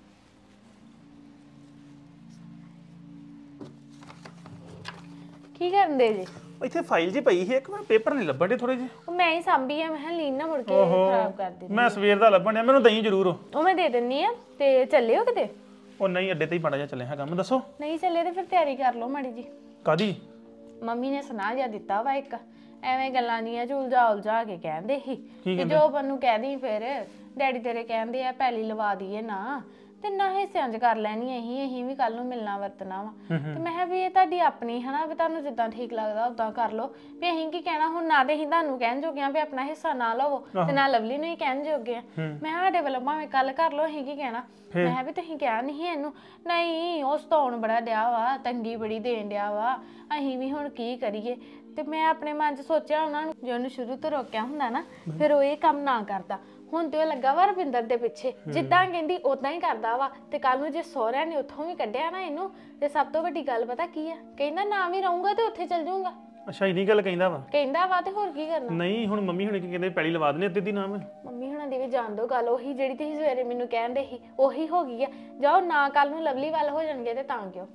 ਕੀ ਕਰਨ ਦੇ ਜੀ? ਇੱਥੇ ਫਾਈਲ ਜੀ ਪਈ ਸੀ ਇੱਕ, ਮੈਂ ਪੇਪਰ ਨਹੀਂ ਲੱਭਣ ਦੇ ਥੋੜੇ ਜਿਹੇ। ਉਹ ਮੈਂ ਹੀ ਸਾਂਭੀ ਆ। ਮੈਂ ਲੀਨ ਨਾ ਮੁੜ ਕੇ ਖਰਾਬ ਕਰ ਦੇ। ਮੈਂ ਸਵੇਰ ਦਾ ਲੱਭਣ ਡਿਆ, ਮੈਨੂੰ ਦਈ ਜ਼ਰੂਰ। ਉਹ ਮੈਂ ਦੇ ਦਿੰਨੀ ਆ। ਤੇ ਚੱਲਿਓ ਕਿਤੇ? ਉਹ ਨਹੀਂ, ਅੱਡੇ ਤੇ ਹੀ ਮਾੜਾ ਜਿਹਾ ਚੱਲੇ ਹਾਂ ਕੰਮ। ਦੱਸੋ। ਨਹੀਂ ਚੱਲੇ ਤੇ ਫਿਰ ਤਿਆਰੀ ਕਰ ਲਓ ਮਾੜੀ ਜੀ। ਕਾਦੀ? ਮੰਮੀ ਨੇ ਸੁਣਾ ਜਿਹਾ ਦਿੱਤਾ ਵਾ ਇੱਕ, ਐਵੇਂ ਗੱਲਾਂ ਦੀਆਂ ਉਲਝਾ ਕੇ ਕਹਿੰਦੇ ਸੀ ਕਿ ਜੋ ਬੰਨੂ ਕਹਿਦੀ ਫਿਰ ਡੈਡੀ ਤੇਰੇ ਕਹਿੰਦੇ ਆ ਪਹਿਲੀ ਲਵਾ ਦਈਏ ਨਾ, ਤੇ ਨਾ ਹਿੱਸਿਆਂ 'ਚ ਕਰ ਲੈਣੀ ਅਸੀਂ ਵੀ ਕੱਲ ਨੂੰ ਮਿਲਣਾ ਵਰਤਣਾ ਵਾ। ਤੇ ਮੈਂ ਕਿਹਾ ਵੀ ਇਹ ਤੁਹਾਡੀ ਆਪਣੀ ਹਨਾ, ਵੀ ਤੁਹਾਨੂੰ ਜਿੱਦਾਂ ਠੀਕ ਲੱਗਦਾ ਉਦਾਂ ਕਰ ਲਓ। ਵੀ ਅਸੀਂ ਕੀ ਕਹਿਣਾ ਹੁਣ, ਨਾ ਤੇ ਅਸੀਂ ਤੁਹਾਨੂੰ ਕਹਿਣ ਜੋਗੇ ਆ ਵੀ ਆਪਣਾ ਹਿੱਸਾ ਨਾ ਲਵੋ, ਤੇ ਨਾ ਲਵਲੀ ਨੂੰ ਹੀ ਕਹਿਣ ਜੋਗੇ ਆ। ਮੈਂ ਸਾਡੇ ਵੱਲੋਂ ਭਾਵੇਂ ਕੱਲ ਕਰ ਲਓ, ਅਸੀਂ ਕੀ ਕਹਿਣਾ। ਮੈਂ ਕਿਹਾ ਵੀ ਤੁਸੀਂ ਕਿਹਾ ਨਹੀਂ ਇਹਨੂੰ। ਨਹੀਂ, ਉਹ ਸਤਾਉਣ ਬੜਾ ਡਿਆ ਵਾ, ਤੰਗੀ ਬੜੀ ਦੇਣ ਡਿਆ ਵਾ, ਅਸੀਂ ਵੀ ਹੁਣ ਕੀ ਕਰੀਏ। ਤੇ ਮੈਂ ਆਪਣੇ ਮਨ 'ਚ ਸੋਚਿਆ ਉਹਨਾਂ ਨੂੰ, ਜੇ ਉਹਨੂੰ ਸ਼ੁਰੂ ਤੋਂ ਰੋਕਿਆ ਹੁੰਦਾ ਨਾ, ਫਿਰ ਉਹ ਇਹ ਕੰਮ ਨਾ ਕਰਦਾ। ਹੁਣ ਤੇ ਉਹ ਲੱਗਾ ਵਾ ਰਵਿੰਦਰ ਦੇ ਪਿੱਛੇ, ਜਿੱਦਾਂ ਕਹਿੰਦੀ ਉਦਾਂ ਹੀ ਕਰਦਾ ਵਾ। ਤੇ ਕੱਲ ਨੂੰ ਜੇ ਸਹੁਰਿਆਂ ਨੇ ਉੱਥੋਂ ਵੀ ਕੱਢਿਆ ਨਾ ਇਹਨੂੰ, ਤੇ ਸਭ ਤੋਂ ਵੱਡੀ ਗੱਲ ਪਤਾ ਕੀ ਆ, ਕਹਿੰਦਾ ਨਾ ਵੀ ਰਹੂੰਗਾ ਤੇ ਉੱਥੇ ਚਲ ਜਾਊਂਗਾ। ਅੱਛਾ ਇੰਨੀ ਗੱਲ ਕਹਿੰਦਾ ਵਾ? ਕਹਿੰਦਾ ਵਾ, ਤੇ ਹੋਰ ਕੀ ਕਰਨਾ। ਨਹੀਂ ਹੁਣ ਮੰਮੀ ਹੁਣੇ ਕੀ ਕਹਿੰਦੇ, ਪੈਲੀ ਲਵਾ ਦੇਣੀ ਅੱਧੀ ਦੀ ਨਾਮ। ਮੰਮੀ ਹੁਣਾਂ ਦੀ ਵੀ ਜਾਣ ਦੋ ਗੱਲ, ਉਹੀ ਜਿਹੜੀ ਤੁਸੀਂ ਸਵੇਰੇ ਮੈਨੂੰ ਕਹਿੰਦੇ ਸੀ ਉਹੀ ਹੋ ਗਈ ਆ। ਜਾਓ ਨਾ, ਕੱਲ ਨੂੰ ਲਵਲੀ ਵੱਲ ਹੋ ਜਾਣਗੇ ਤੇ ਤਾਂ ਕਿਉਂ।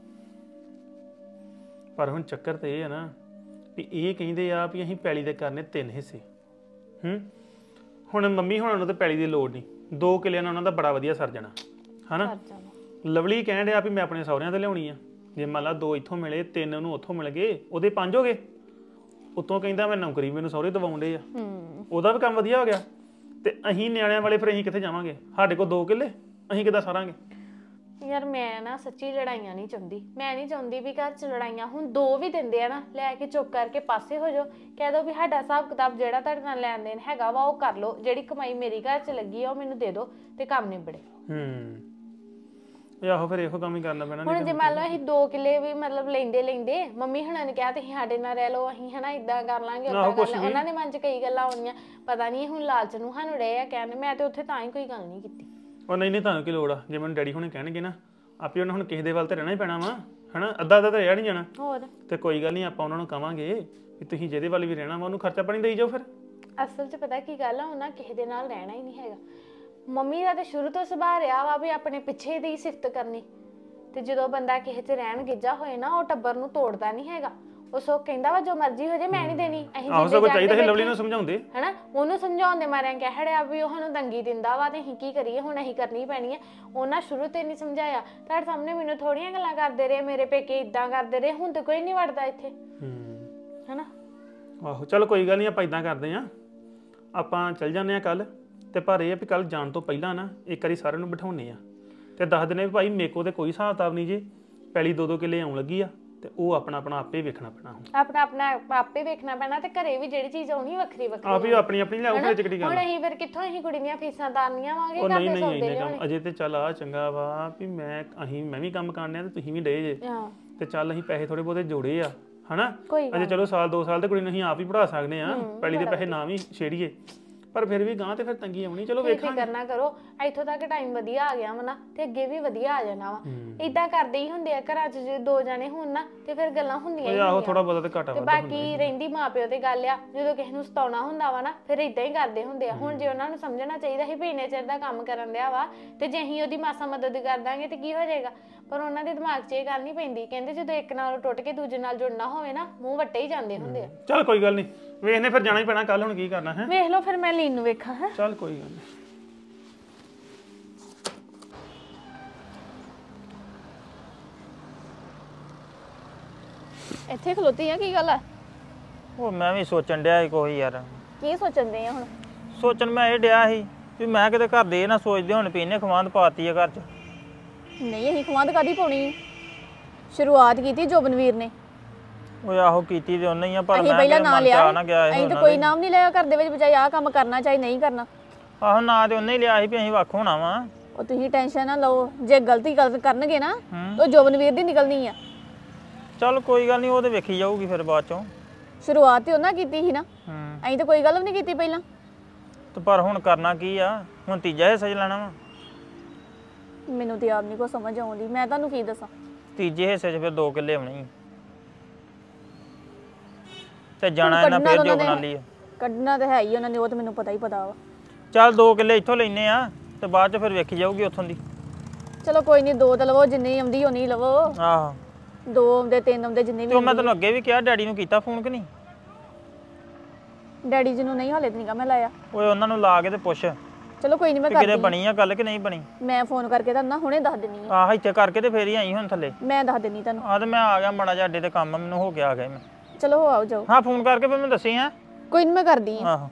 ਪਰ ਹੁਣ ਚੱਕਰ ਤੇ ਇਹ ਆ ਨਾ ਵੀ ਇਹ ਕਹਿੰਦੇ ਆ ਵੀ ਅਸੀਂ ਪੈਲੀ ਦੇ ਕਰਨੇ 3 ਹਿੱਸੇ। ਹੁਣ ਮੰਮੀ ਹੁਣਾਂ ਨੂੰ ਤਾਂ ਪੈਲੀ ਦੀ ਲੋੜ ਨਹੀਂ, 2 ਕਿੱਲਿਆਂ ਨਾਲ ਉਹਨਾਂ ਦਾ ਬੜਾ ਵਧੀਆ ਸਰ ਜਾਣਾ ਹਨਾ। ਲਵਲੀ ਕਹਿਣ ਡਿਆ ਵੀ ਮੈਂ ਆਪਣੇ ਸਹੁਰਿਆਂ ਤੇ ਲਿਆਉਣੀ ਆ, ਜੇ ਮੰਨ ਲਾ 2 ਇੱਥੋਂ ਮਿਲੇ 3 ਉਹਨੂੰ ਉੱਥੋਂ ਮਿਲ ਗਏ, ਉਹਦੇ 5 ਹੋ ਗਏ। ਉੱਤੋਂ ਕਹਿੰਦਾ ਮੈਂ ਨੌਕਰੀ ਮੈਨੂੰ ਸਹੁਰੇ ਦਵਾਉਂਦੇ ਆ, ਉਹਦਾ ਵੀ ਕੰਮ ਵਧੀਆ ਹੋ ਗਿਆ। ਤੇ ਅਸੀਂ ਨਿਆਣਿਆਂ ਵਾਲੇ ਫਿਰ ਅਸੀਂ ਕਿੱਥੇ ਜਾਵਾਂਗੇ? ਸਾਡੇ ਕੋਲ 2 ਕਿੱਲੇ, ਅਸੀਂ ਕਿੱਦਾਂ ਸਾਰਾਂਗੇ? ਯਾਰ ਮੈਂ ਨਾ ਸੱਚੀ ਲੜਾਈਆਂ ਨਹੀਂ ਚਾਹੁੰਦੀ। ਮੈਂ ਨਹੀਂ ਚਾਹੁੰਦੀ ਵੀ ਘਰ 'ਚ ਲੜਾਈਆਂ। ਹੁਣ 2 ਵੀ ਦਿੰਦੇ ਆ ਨਾ, ਲੈ ਕੇ ਚੁੱਪ ਕਰਕੇ ਪਾਸੇ ਹੋ ਜਾਓ, ਕਹਿ ਦੋ ਵੀ ਸਾਡਾ ਹਿਸਾਬ ਕਿਤਾਬ ਜਿਹੜਾ ਤੁਹਾਡੇ ਨਾਲ ਲੈਣ ਦੇਣ ਹੈਗਾ ਵਾ ਉਹ ਕਰ ਲਓ, ਜਿਹੜੀ ਕਮਾਈ ਮੇਰੀ ਘਰ 'ਚ ਲੱਗੀ ਆ ਉਹ ਮੈਨੂੰ ਦੇ ਦਿਓ ਤੇ ਕੰਮ ਨਿਬੜੇ। ਆਹੋ ਫਿਰ ਇਹੋ ਕੰਮ ਹੀ ਕਰਨਾ ਪੈਣਾ। ਹੁਣ ਜੇ ਮੰਨ ਲਓ ਅਸੀਂ 2 ਕਿੱਲੇ ਵੀ ਮਤਲਬ ਲੈਂਦੇ ਮੰਮੀ ਹੁਣਾਂ ਨੇ ਕਿਹਾ ਤੁਸੀਂ ਸਾਡੇ ਨਾਲ ਰਹਿ ਲਓ, ਅਸੀਂ ਹਨਾ ਇਦਾਂ ਕਰ ਲਾਂਗੇ ਉਦਾਂ ਕਰ ਲਾਂਗੇ। ਉਹਨਾਂ ਦੇ ਮਨ 'ਚ ਕਈ ਗੱਲਾਂ ਆਉਣੀਆਂ, ਪਤਾ ਨਹੀਂ ਹੁਣ ਲਾਲਚ ਨੂੰ ਸਾਨੂੰ ਰਹੇ ਆ ਕਹਿਣ। ਮੈਂ ਤੇ ਉੱਥੇ ਤਾਂ ਹੀ ਕੋਈ ਗੱਲ ਨਹੀਂ ਕੀਤੀ। ਉਹ ਨਹੀਂ ਤੁਹਾਨੂੰ ਕੀ ਲੋੜ ਆ, ਜੇ ਮੈਨੂੰ ਡੈਡੀ ਹੁਣੇ ਕਹਿਣਗੇ ਨਾ ਆਪੇ ਉਹਨਾਂ ਹੁਣ ਕਿਸੇ ਦੇ ਵੱਲ ਤੇ ਰਹਿਣਾ ਹੀ ਪੈਣਾ ਵਾ ਹਨਾ, ਅੱਧਾ ਤਾਂ ਰਹਿ ਨਹੀਂ ਜਾਣਾ। ਹੋਰ ਤੇ ਕੋਈ ਗੱਲ ਨਹੀਂ, ਆਪਾਂ ਉਹਨਾਂ ਨੂੰ ਕਵਾਂਗੇ ਵੀ ਤੁਸੀਂ ਜਿਹਦੇ ਵੱਲ ਵੀ ਰਹਿਣਾ ਵਾ ਉਹਨੂੰ ਖਰਚਾ ਪਾਣੀ ਦੇਈ ਜਾਓ। ਫਿਰ ਅਸਲ 'ਚ ਪਤਾ ਕੀ ਗੱਲ ਆ, ਉਹਨਾਂ ਕਿਸੇ ਦੇ ਨਾਲ ਰਹਿਣਾ ਹੀ ਨਹੀਂ ਹੈਗਾ। ਮੰਮੀ ਦਾ ਤੇ ਸ਼ੁਰੂ ਤੋਂ ਸੁਭਾਅ ਰਿਹਾ ਵਾ ਵੀ ਆਪਣੇ ਪਿੱਛੇ ਦੀ ਸਿਫਤ ਕਰਨੀ, ਤੇ ਜਦੋਂ ਬੰਦਾ ਕਿਸੇ 'ਚ ਰਹਿਣ ਗਿੱਜਾ ਹੋਏ ਨਾ ਉਹ ਟੱਬਰ ਨੂੰ ਤੋੜਦਾ ਨਹੀਂ ਹੈਗਾ। ਉਹ ਸੋ ਕਹਿੰਦਾ ਵਾ ਜੋ ਮਰਜ਼ੀ ਹੋ ਜੇ ਮੈਂ ਨਹੀਂ ਦੇਣੀ। ਅਸੀਂ ਚਾਹੀਦਾ ਸੀ ਲਵਲੀ ਨੂੰ ਸਮਝਾਉਂਦੇ ਹਨਾ, ਉਹਨੂੰ ਸਮਝਾਉਂਦੇ ਮਾਰਿਆਂ ਕਹਿ ਹੜਿਆ ਵੀ ਉਹ ਸਾਨੂੰ ਤੰਗੀ ਦਿੰਦਾ ਵਾ ਤੇ ਅਸੀਂ ਕੀ ਕਰੀਏ, ਹੁਣ ਅਸੀਂ ਕਰਨੀ ਪੈਣੀ ਹੈ। ਉਹਨਾਂ ਸ਼ੁਰੂ ਤੇ ਨਹੀਂ ਸਮਝਾਇਆ, ਤੁਹਾਡੇ ਸਾਹਮਣੇ ਮੈਨੂੰ ਥੋੜੀਆਂ ਗੱਲਾਂ ਕਰਦੇ ਰਹੇ, ਮੇਰੇ ਪੇਕੇ ਇਦਾਂ ਕਰਦੇ ਰਹੇ, ਹੁਣ ਤੇ ਕੋਈ ਨਹੀਂ ਵੜਦਾ ਇੱਥੇ ਹਨਾ। ਆਹੋ ਚਲ ਕੋਈ ਗੱਲ ਨਹੀਂ, ਆਪਾਂ ਇਦਾਂ ਕਰਦੇ ਆ, ਆਪਾਂ ਚੱਲ ਜਾਂਦੇ ਆ ਕੱਲ। ਤੇ ਪਰ ਇਹ ਆ ਵੀ ਕੱਲ ਜਾਣ ਤੋਂ ਪਹਿਲਾਂ ਨਾ ਇੱਕ ਵਾਰੀ ਸਾਰਿਆਂ ਨੂੰ ਬਿਠਾਉਣੇ ਆ ਤੇ ਦੱਸ ਦਿੰਦੇ ਵੀ ਭਾਈ ਮੇਰੇ ਕੋਲ ਤੇ ਕੋਈ ਹਿਸਾਬ ਕਿਤਾਬ ਨਹੀਂ ਜੇ, ਪੈਲੀ 2-2 ਕਿੱਲੇ ਆਉਣ ਲੱਗੀ ਆ ਤੇ ਉਹ ਆਪਣਾ ਆਪੇ ਵੇਖਣਾ ਪੈਣਾ। ਆਪਣਾ ਆਪੇ ਵੇਖਣਾ ਪੈਣਾ, ਤੇ ਘਰੇ ਵੀ ਜਿਹੜੀ ਚੀਜ਼ ਆਉਣੀ ਵੱਖਰੀ ਵੱਖਰੀ ਆਪ ਹੀ ਆਪਣੀ ਲਿਆਓ। ਫਿਰ ਚਿਕੜੀ ਗੱਲ ਹੁਣ ਅਸੀਂ ਫਿਰ ਕਿੱਥੋਂ ਅਸੀਂ ਕੁੜੀ ਦੀਆਂ ਫੀਸਾਂ ਤਾਰਨੀਆਂ ਵਾਂਗੇ ਉਹ ਨਹੀਂ ਇੰਨੇ ਕੰਮ ਅਜੇ ਤੇ ਚੱਲ ਆ ਚੰਗਾ ਵਾ ਵੀ ਮੈਂ ਵੀ ਕੰਮ ਕਰਨੇ ਆ ਤੇ ਤੁਸੀਂ ਵੀ ਡੇ ਜੇ, ਤੇ ਚੱਲ ਅਸੀਂ ਪੈਸੇ ਥੋੜੇ ਬਹੁਤੇ ਜੋੜੇ ਆ ਹਨਾ। ਅਜੇ ਚਲੋ 1-2 ਸਾਲ ਤੇ ਕੁੜੀ ਨੂੰ ਅਸੀਂ ਆਪ ਹੀ ਪੜ੍ਹਾ ਸਕਦੇ ਆ, ਪੈਲੀ ਦੇ ਪੈਸੇ ਨਾ ਵੀ ਛੇੜੀਏ, ਪਰ ਫਿਰ ਵੀ ਗਾਂ ਤੇ ਫਿਰ ਤੰਗੀ ਆਉਣੀ। ਚਲੋ ਵੇਖਾਂਗੇ, ਕਰਨਾ ਕਰੋ। ਇੱਥੋਂ ਤੱਕ ਟਾਈਮ ਵਧੀਆ ਆ ਗਿਆ ਵਾ ਨਾ, ਤੇ ਅੱਗੇ ਵੀ ਵਧੀਆ ਆ ਜਾਣਾ ਵਾ। ਇਦਾਂ ਕਰਦੇ ਹੀ ਹੁੰਦੇ ਆ ਘਰਾਂ 'ਚ, ਜੇ 2 ਜਾਣੇ ਹੋਣ ਨਾ ਤੇ ਫਿਰ ਗੱਲਾਂ ਹੁੰਦੀਆਂ ਹੀ ਆਹੋ ਥੋੜਾ ਬਹੁਤਾ ਤੇ ਘਾਟਾ ਤੇ ਬਾਕੀ ਰਹਿੰਦੀ ਮਾਪਿਓ ਤੇ ਗੱਲ ਆ, ਜਦੋਂ ਕਿਸੇ ਨੂੰ ਸਤਾਉਣਾ ਹੁੰਦਾ ਵਾ ਨਾ ਫਿਰ ਇਦਾਂ ਹੀ ਕਰਦੇ ਹੁੰਦੇ ਆ। ਹੁਣ ਜੇ ਉਹਨਾਂ ਨੂੰ ਸਮਝਣਾ ਚਾਹੀਦਾ ਸੀ ਵੀ ਇੰਨੇ ਚਿਰ ਦਾ ਕੰਮ ਕਰਨ ਡਿਆ ਵਾ, ਤੇ ਜੇ ਅਸੀਂ ਉਹਦੀ ਮਾਸਾ ਮਦਦ ਕਰ ਦਾਂਗੇ ਤੇ ਕੀ ਹੋ ਜਾਏਗਾ। ਪਰ ਉਹਨਾਂ ਦੇ ਦਿਮਾਗ 'ਚ ਇਹ ਗੱਲ ਨਹੀਂ ਪੈਂਦੀ, ਕਹਿੰਦੇ ਜਦੋਂ ਇੱਕ ਨਾਲ ਟੁੱਟ ਕੇ ਦੂਜੇ ਨਾਲ ਜੁੜਨਾ ਹੋਵੇ ਨਾ ਮੂੰਹ ਵੱਟੇ ਹੀ ਜਾਂਦੇ ਹੁੰਦੇ ਆ। ਚੱਲ ਕੋਈ ਗੱਲ ਨਹੀਂ, ਵੇਖਨੇ ਫਿਰ ਜਾਣਾ ਹੀ ਪੈਣਾ ਕੱਲ, ਹੁਣ ਕੀ ਕਰਨਾ ਹੈ। ਵੇਖ ਲਓ ਫਿਰ, ਮੈਂ ਲੀਨ ਨੂੰ ਵੇਖਾਂ ਹੈ। ਚੱਲ ਕੋਈ ਗੱਲ ਨਹੀਂ। ਇੱਥੇ ਖਲੋਤੀ ਆ, ਕੀ ਗੱਲ ਆ? ਉਹ ਮੈਂ ਵੀ ਸੋਚਣ ਡਿਆ ਸੀ ਕੋਈ ਯਾਰ। ਕੀ ਸੋਚਣ ਦੇ ਆ ਹੁਣ? ਸੋਚਣ ਮੈਂ ਇਹ ਡਿਆ ਸੀ ਵੀ ਮੈਂ ਕਿਤੇ ਘਰ ਦੇ ਇਹ ਨਾ ਸੋਚਦੇ ਹੁਣ ਵੀ ਇਹਨੇ ਖਵਾਂਦ ਪਾਤੀ ਆ ਘਰ 'ਚ। ਨਹੀਂ ਅਸੀਂ ਖਵਾਂਦ ਕਾਹਦੀ ਪਾਉਣੀ, ਸ਼ੁਰੂਆਤ ਕੀਤੀ ਜੋਬਨਵੀਰ ਨੇ। ਉਹ ਆਹੋ ਕੀਤੀ ਤੇ ਉਹਨੇ ਹੀ ਆ, ਪਰ ਅਸੀਂ ਮੈਂ ਪਹਿਲਾਂ ਨਾਂ ਲਿਆ, ਨਾ ਗਿਆ ਅਸੀਂ ਤਾਂ ਕੋਈ ਨਾਮ ਨਹੀਂ ਲਿਆ ਘਰ ਦੇ ਵਿੱਚ, ਬਜਾਏ ਆਹ ਕੰਮ ਕਰਨਾ ਚਾਹੀ ਨਹੀਂ ਕਰਨਾ। ਆਹੋ ਨਾਂ ਤੇ ਉਹਨੇ ਹੀ ਲਿਆ ਸੀ ਵੀ ਅਸੀਂ ਵੱਖ ਹੋਣਾ ਵਾ। ਉਹ ਤੁਸੀਂ ਟੈਨਸ਼ਨ ਨਾ ਲਓ, ਜੇ ਗਲਤ ਕਰਨਗੇ ਨਾ ਤਾਂ ਜੋਬਨਵੀਰ ਦੀ ਨਿਕਲਣੀ ਆ। ਚੱਲ ਕੋਈ ਗੱਲ ਨਹੀਂ, ਉਹ ਤੇ ਵੇਖੀ ਜਾਊਗੀ ਫਿਰ ਬਾਅਦ ਚੋਂ। ਸ਼ੁਰੂਆਤ ਤੇ ਉਹਨਾਂ ਕੀਤੀ ਸੀ ਨਾ, ਅਸੀਂ ਤਾਂ ਕੋਈ ਗੱਲ ਵੀ ਨਹੀਂ ਕੀਤੀ ਪਹਿਲਾਂ। ਤੇ ਪਰ ਹੁਣ ਕਰਨਾ ਕੀ ਆ, ਹੁਣ ਤੀਜਾ ਹਿੱਸਾ ਚ ਲੈਣਾ ਵਾ। ਮੈਨੂੰ ਤੇ ਆਪ ਨਹੀਂ ਕੋ ਸਮਝ ਆਉਂਦੀ, ਮੈਂ ਤੁਹਾਨੂੰ ਕੀ ਦੱਸਾਂ। ਤੀਜੇ ਹਿੱਸੇ 'ਚ ਫਿਰ 2 ਕਿੱਲੇ ਆਉਣੇ ਤੇ ਜਾਣਾ ਇਹਨਾਂ ਫਿਰ ਜੋ ਬਣਾ ਲਈ। ਕੱਢਣਾ ਤਾਂ ਹੈ ਹੀ ਉਹਨਾਂ ਨੇ, ਉਹ ਤਾਂ ਮੈਨੂੰ ਪਤਾ ਹੀ ਪਤਾ ਵਾ। ਚੱਲ 2 ਕਿੱਲੇ ਇੱਥੋਂ ਲੈਨੇ ਆ ਤੇ ਬਾਅਦ 'ਚ ਫਿਰ ਵੇਖੀ ਜਾਊਗੀ ਉੱਥੋਂ ਦੀ। ਚਲੋ ਕੋਈ ਨਹੀਂ, 2 ਤਾਂ ਲਵੋ, ਜਿੰਨੀ ਆਉਂਦੀ ਉਨੀ ਲਵੋ। ਆਹੋ 2 ਆਉਂਦੇ 3 ਆਉਂਦੇ ਜਿੰਨੇ ਵੀ। ਤੇ ਮੈਂ ਤੈਨੂੰ ਅੱਗੇ ਵੀ ਕਿਹਾ, ਡੈਡੀ ਨੂੰ ਕੀਤਾ ਫੋਨ ਕਿ ਨਹੀਂ? ਡੈਡੀ ਜੀ ਨੂੰ ਨਹੀਂ, ਹਾਲੇ ਤਾਂ ਨਹੀਂ ਮੈਂ ਲਾਇਆ। ਓਏ ਉਹਨਾਂ ਨੂੰ ਲਾ ਕੇ ਤੇ ਪੁੱਛ ਚਲੋ ਕੋਈ ਨਹੀਂ, ਮੈਂ ਕਿਤੇ ਬਣੀ ਆ ਗੱਲ ਕਿ ਨਹੀਂ ਬਣੀ। ਮੈਂ ਫੋਨ ਕਰਕੇ ਤੁਹਾਨੂੰ ਹੁਣੇ ਦੱਸ ਦਿੰਨੀ ਆ। ਆਹ ਇੱਥੇ ਕਰਕੇ ਤੇ ਫੇਰ ਹੀ ਆਈ ਹੁਣ ਥੱਲੇ। ਮੈਂ ਦੱਸ ਦਿੰਨੀ ਤੁਹਾਨੂੰ। ਆ ਤੇ ਮੈਂ ਆ ਗਿਆ ਮਾੜਾ ਜਿਹਾ ਅੱਡੇ ਤੇ ਕੰਮ ਮੈਨੂੰ ਹੋ ਕੇ ਆ ਗਿਆ ਮੈਂ। ਚਲੋ ਆਓ ਜਾਓ। ਹਾਂ ਫੋਨ ਕਰਕੇ ਫਿਰ ਮੈਨੂੰ ਦੱਸੀ ਹੈ। ਕੋਈ ਨਹੀਂ, ਮੈਂ ਕਰਦੀ ਆ। ਆਹੋ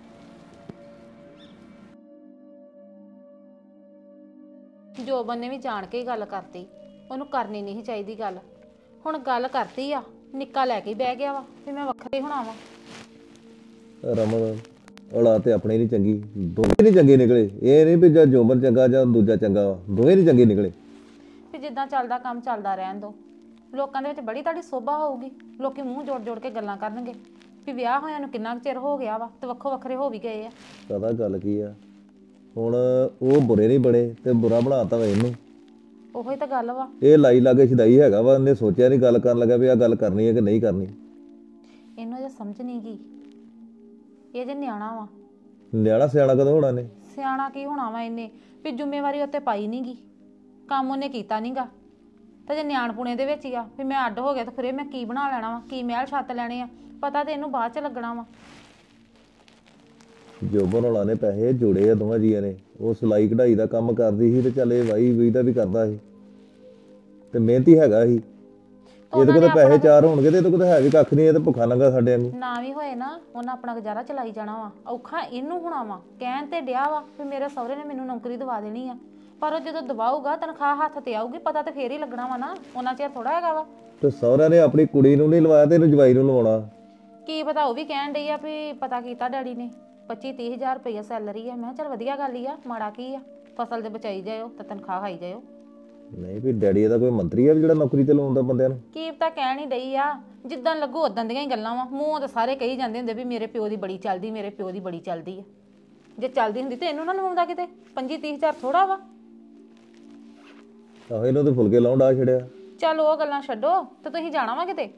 ਜੋਬਨ ਨੇ ਵੀ ਜਾਣ ਕੇ ਹੀ ਗੱਲ ਕਰਤੀ, ਉਹਨੂੰ ਕਰਨੀ ਨਹੀਂ ਚਾਹੀਦੀ ਗੱਲ। ਹੁਣ ਗੱਲ ਕਰਤੀ ਆ, ਨਿੱਕਾ ਲੈ ਕੇ ਬਹਿ ਗਿਆ ਵਾ ਤੇ ਮੈਂ ਵੱਖਰੇ ਹੋਣਾ ਵਾ। ਰਮਨ ਔਲਾਦ ਤੇ ਆਪਣੀ ਨਹੀਂ ਚੰਗੀ, ਦੋਵੇਂ ਨਹੀਂ ਚੰਗੇ ਨਿਕਲੇ। ਇਹ ਨਹੀਂ ਵੀ ਜਾਂ ਜੋਬਨ ਚੰਗਾ ਜਾਂ ਦੂਜਾ ਚੰਗਾ ਵਾ, ਦੋਵੇਂ ਨਹੀਂ ਚੰਗੇ ਨਿਕਲੇ। ਤੇ ਜਿੱਦਾਂ ਚੱਲਦਾ ਕੰਮ ਚੱਲਦਾ ਰਹਿਣ ਦੋ। ਲੋਕਾਂ ਦੇ ਵਿੱਚ ਬੜੀ ਤੁਹਾਡੀ ਸੋਭਾ ਹੋਊਗੀ, ਲੋਕੀ ਮੂੰਹ ਜੋੜ ਜੋੜ ਕੇ ਗੱਲਾਂ ਕਰਨਗੇ ਵੀ ਵਿਆਹ ਹੋਇਆਂ ਨੂੰ ਕਿੰਨਾ ਚਿਰ ਹੋ ਗਿਆ ਵਾ ਤੇ ਵੱਖੋ ਵੱਖਰੇ ਹੋ ਵੀ ਗਏ ਆ। ਪਤਾ ਗੱਲ ਕੀ ਆ, ਹੁਣ ਉਹ ਬੁਰੇ ਨਹੀਂ ਬਣੇ ਤੇ ਬੁਰਾ ਬਣਾਤਾ ਵਾ ਇਹਨੂੰ। ਉਹੀ ਤਾਂ ਗੱਲ ਵਾ। ਇਹ ਲਾਈ ਲਾਗੇ ਛਦਾਈ ਹੈਗਾ ਵਾ, ਉਹਨੇ ਸੋਚਿਆ ਨਹੀਂ ਗੱਲ ਕਰਨ ਲੱਗਾ ਵੀ ਆਹ ਗੱਲ ਕਰਨੀ ਹੈ ਕਿ ਨਹੀਂ ਕਰਨੀ। ਇਹਨੂੰ ਜੇ ਸਮਝ ਨਹੀਂ ਗਈ, ਇਹ ਜੇ ਨਿਆਣਾ ਵਾ। ਨਿਆਣਾ ਸਿਆਣਾ ਕਦੋਂ ਹੋਣਾ ਨੇ? ਸਿਆਣਾ ਕੀ ਹੋਣਾ ਵਾ ਇਹਨੇ, ਵੀ ਜ਼ਿੰਮੇਵਾਰੀ ਉੱਤੇ ਪਾਈ ਨੀ ਗੀ, ਕੰਮ ਉਹਨੇ ਕੀਤਾ ਨੀਗਾ। ਤੇ ਜੇ ਨਿਆਣਪੁਣੇ ਦੇ ਵਿੱਚ ਹੀ ਆ ਵੀ ਮੈਂ ਅੱਡ ਹੋ ਗਿਆ ਤਾਂ ਫਿਰ ਮੈਂ ਕੀ ਬਣਾ ਲੈਣਾ ਵਾ, ਕੀ ਮਹਿਲ ਛੱਤ ਲੈਣੇ ਆ, ਪਤਾ ਤੇ ਇਹਨੂੰ ਬਾਅਦ ਚ ਲੱਗਣਾ ਵਾ। ਜੋਬਨ ਹੋਣਾ ਨੇ ਪੈਸੇ ਜੋੜੇ ਆ ਦੋਵਾਂ ਜੀਆਂ ਨੇ। ਉਹ ਸਿਲਾਈ ਕਢਾਈ ਦਾ ਕੰਮ ਕਰਦੀ ਸੀ ਤੇ ਚੱਲ ਇਹ ਵਾਈ ਵੀ ਦਾ ਵੀ ਕਰਦਾ ਸੀ ਤੇ ਮਿਹਨਤੀ ਹੈਗਾ ਸੀ। ਇਹਦੇ ਕੋਲ ਪੈਸੇ ਚਾਰ ਹੋਣਗੇ ਤੇ ਇਹਦੇ ਕੋਲ ਹੈ ਵੀ ਕੱਖ ਨਹੀਂ, ਇਹ ਤਾਂ ਭੁੱਖਾ ਲੰਗਾ ਸਾਡੇ ਵਾਂਗੂ। ਨਾ ਵੀ ਹੋਏ ਨਾ, ਉਹਨਾਂ ਆਪਣਾ ਗੁਜ਼ਾਰਾ ਚਲਾਈ ਜਾਣਾ ਵਾ। ਔਖਾ ਇਹਨੂੰ ਹੋਣਾ ਵਾ, ਕਹਿਣ ਤੇ ਡਿਆ ਵਾ ਵੀ ਮੇਰੇ ਸਹੁਰੇ ਨੇ ਮੈਨੂੰ ਨੌਕਰੀ ਦਵਾ ਦੇਣੀ ਆ, ਪਰ ਉਹ ਜਦੋਂ ਦਵਾਊਗਾ ਤਨਖਾਹ ਹੱਥ ਤੇ ਆਊਗੀ, ਪਤਾ ਤੇ ਫੇਰ ਹੀ ਲੱਗਣਾ ਵਾ ਨਾ, ਉਹਨਾਂ ਚਿਰ ਥੋੜਾ ਹੈਗਾ ਵਾ। ਤੇ ਸਹੁਰਿਆਂ ਨੇ ਆਪਣੀ ਕੁੜੀ ਨੂੰ ਨਹੀਂ ਲਵਾਇਆ ਤੇ ਇਹਨੂੰ ਜਵਾਈ ਨੂੰ ਲਵਾਉਣਾ। ਕੀ ਪਤਾ, ਉਹ ਵੀ ਕਹਿਣ ਡਈ ਆ ਵੀ ਪਤਾ ਕੀਤਾ ਡੈਡੀ ਨੇ 25-30 ਹਜ਼ਾਰ ਰੁਪਈਆ ਸੈਲਰੀ ਆ। ਮੈਂ ਕਿਹਾ ਚੱਲ ਵਧੀਆ ਗੱਲ ਹੀ ਆ, ਮਾੜਾ ਕੀ ਆ, ਫਸਲ ਦੇ ਬਚਾਈ ਜਾਇਓ ਤੇ ਤਨਖਾਹ ਖਾਈ ਜਾਇਓ। ਨਹੀਂ ਵੀ ਡੈਡੀ ਇਹਦਾ ਕੋਈ ਮੰਤਰੀ ਆ ਜਿਹੜਾ ਨੌਕਰੀ ਤੇ ਲਾਉਂਦਾ ਬੰਦਿਆਂ ਨੂੰ? ਕੀ ਪਤਾ, ਕਹਿਣ ਹੀ ਡਈ ਆ, ਜਿੱਦਾਂ ਲੱਗੂ ਉਦਾਂ ਦੀਆਂ ਹੀ ਗੱਲਾਂ ਵਾ। ਮੂੰਹ ਤਾਂ ਸਾਰੇ ਕਹੀ ਜਾਂਦੇ ਹੁੰਦੇ ਵੀ ਮੇਰੇ ਪਿਓ ਦੀ ਬੜੀ ਚੱਲਦੀ, ਮੇਰੇ ਪਿਓ ਦੀ ਬੜੀ ਚੱਲਦੀ ਆ। ਜੇ ਚੱਲਦੀ ਹੁੰਦੀ ਤੇ ਇਹਨੂੰ ਨਾ ਲਵਾਉਂਦਾ ਕਿਤੇ। 25-30 ਹਜ਼ਾਰ ਥੋੜਾ ਵਾ। ਆਹੋ ਇਹਨੂੰ ਤੇ ਫੁਲਕੇ ਲਾਉਣ ਡਾ ਛੜਿਆ। ਚੱਲ ਉਹ ਗੱਲਾਂ ਛੱਡੋ, ਤੇ ਤੁਸੀਂ ਜਾਣਾ ਵਾ ਕਿਤੇ?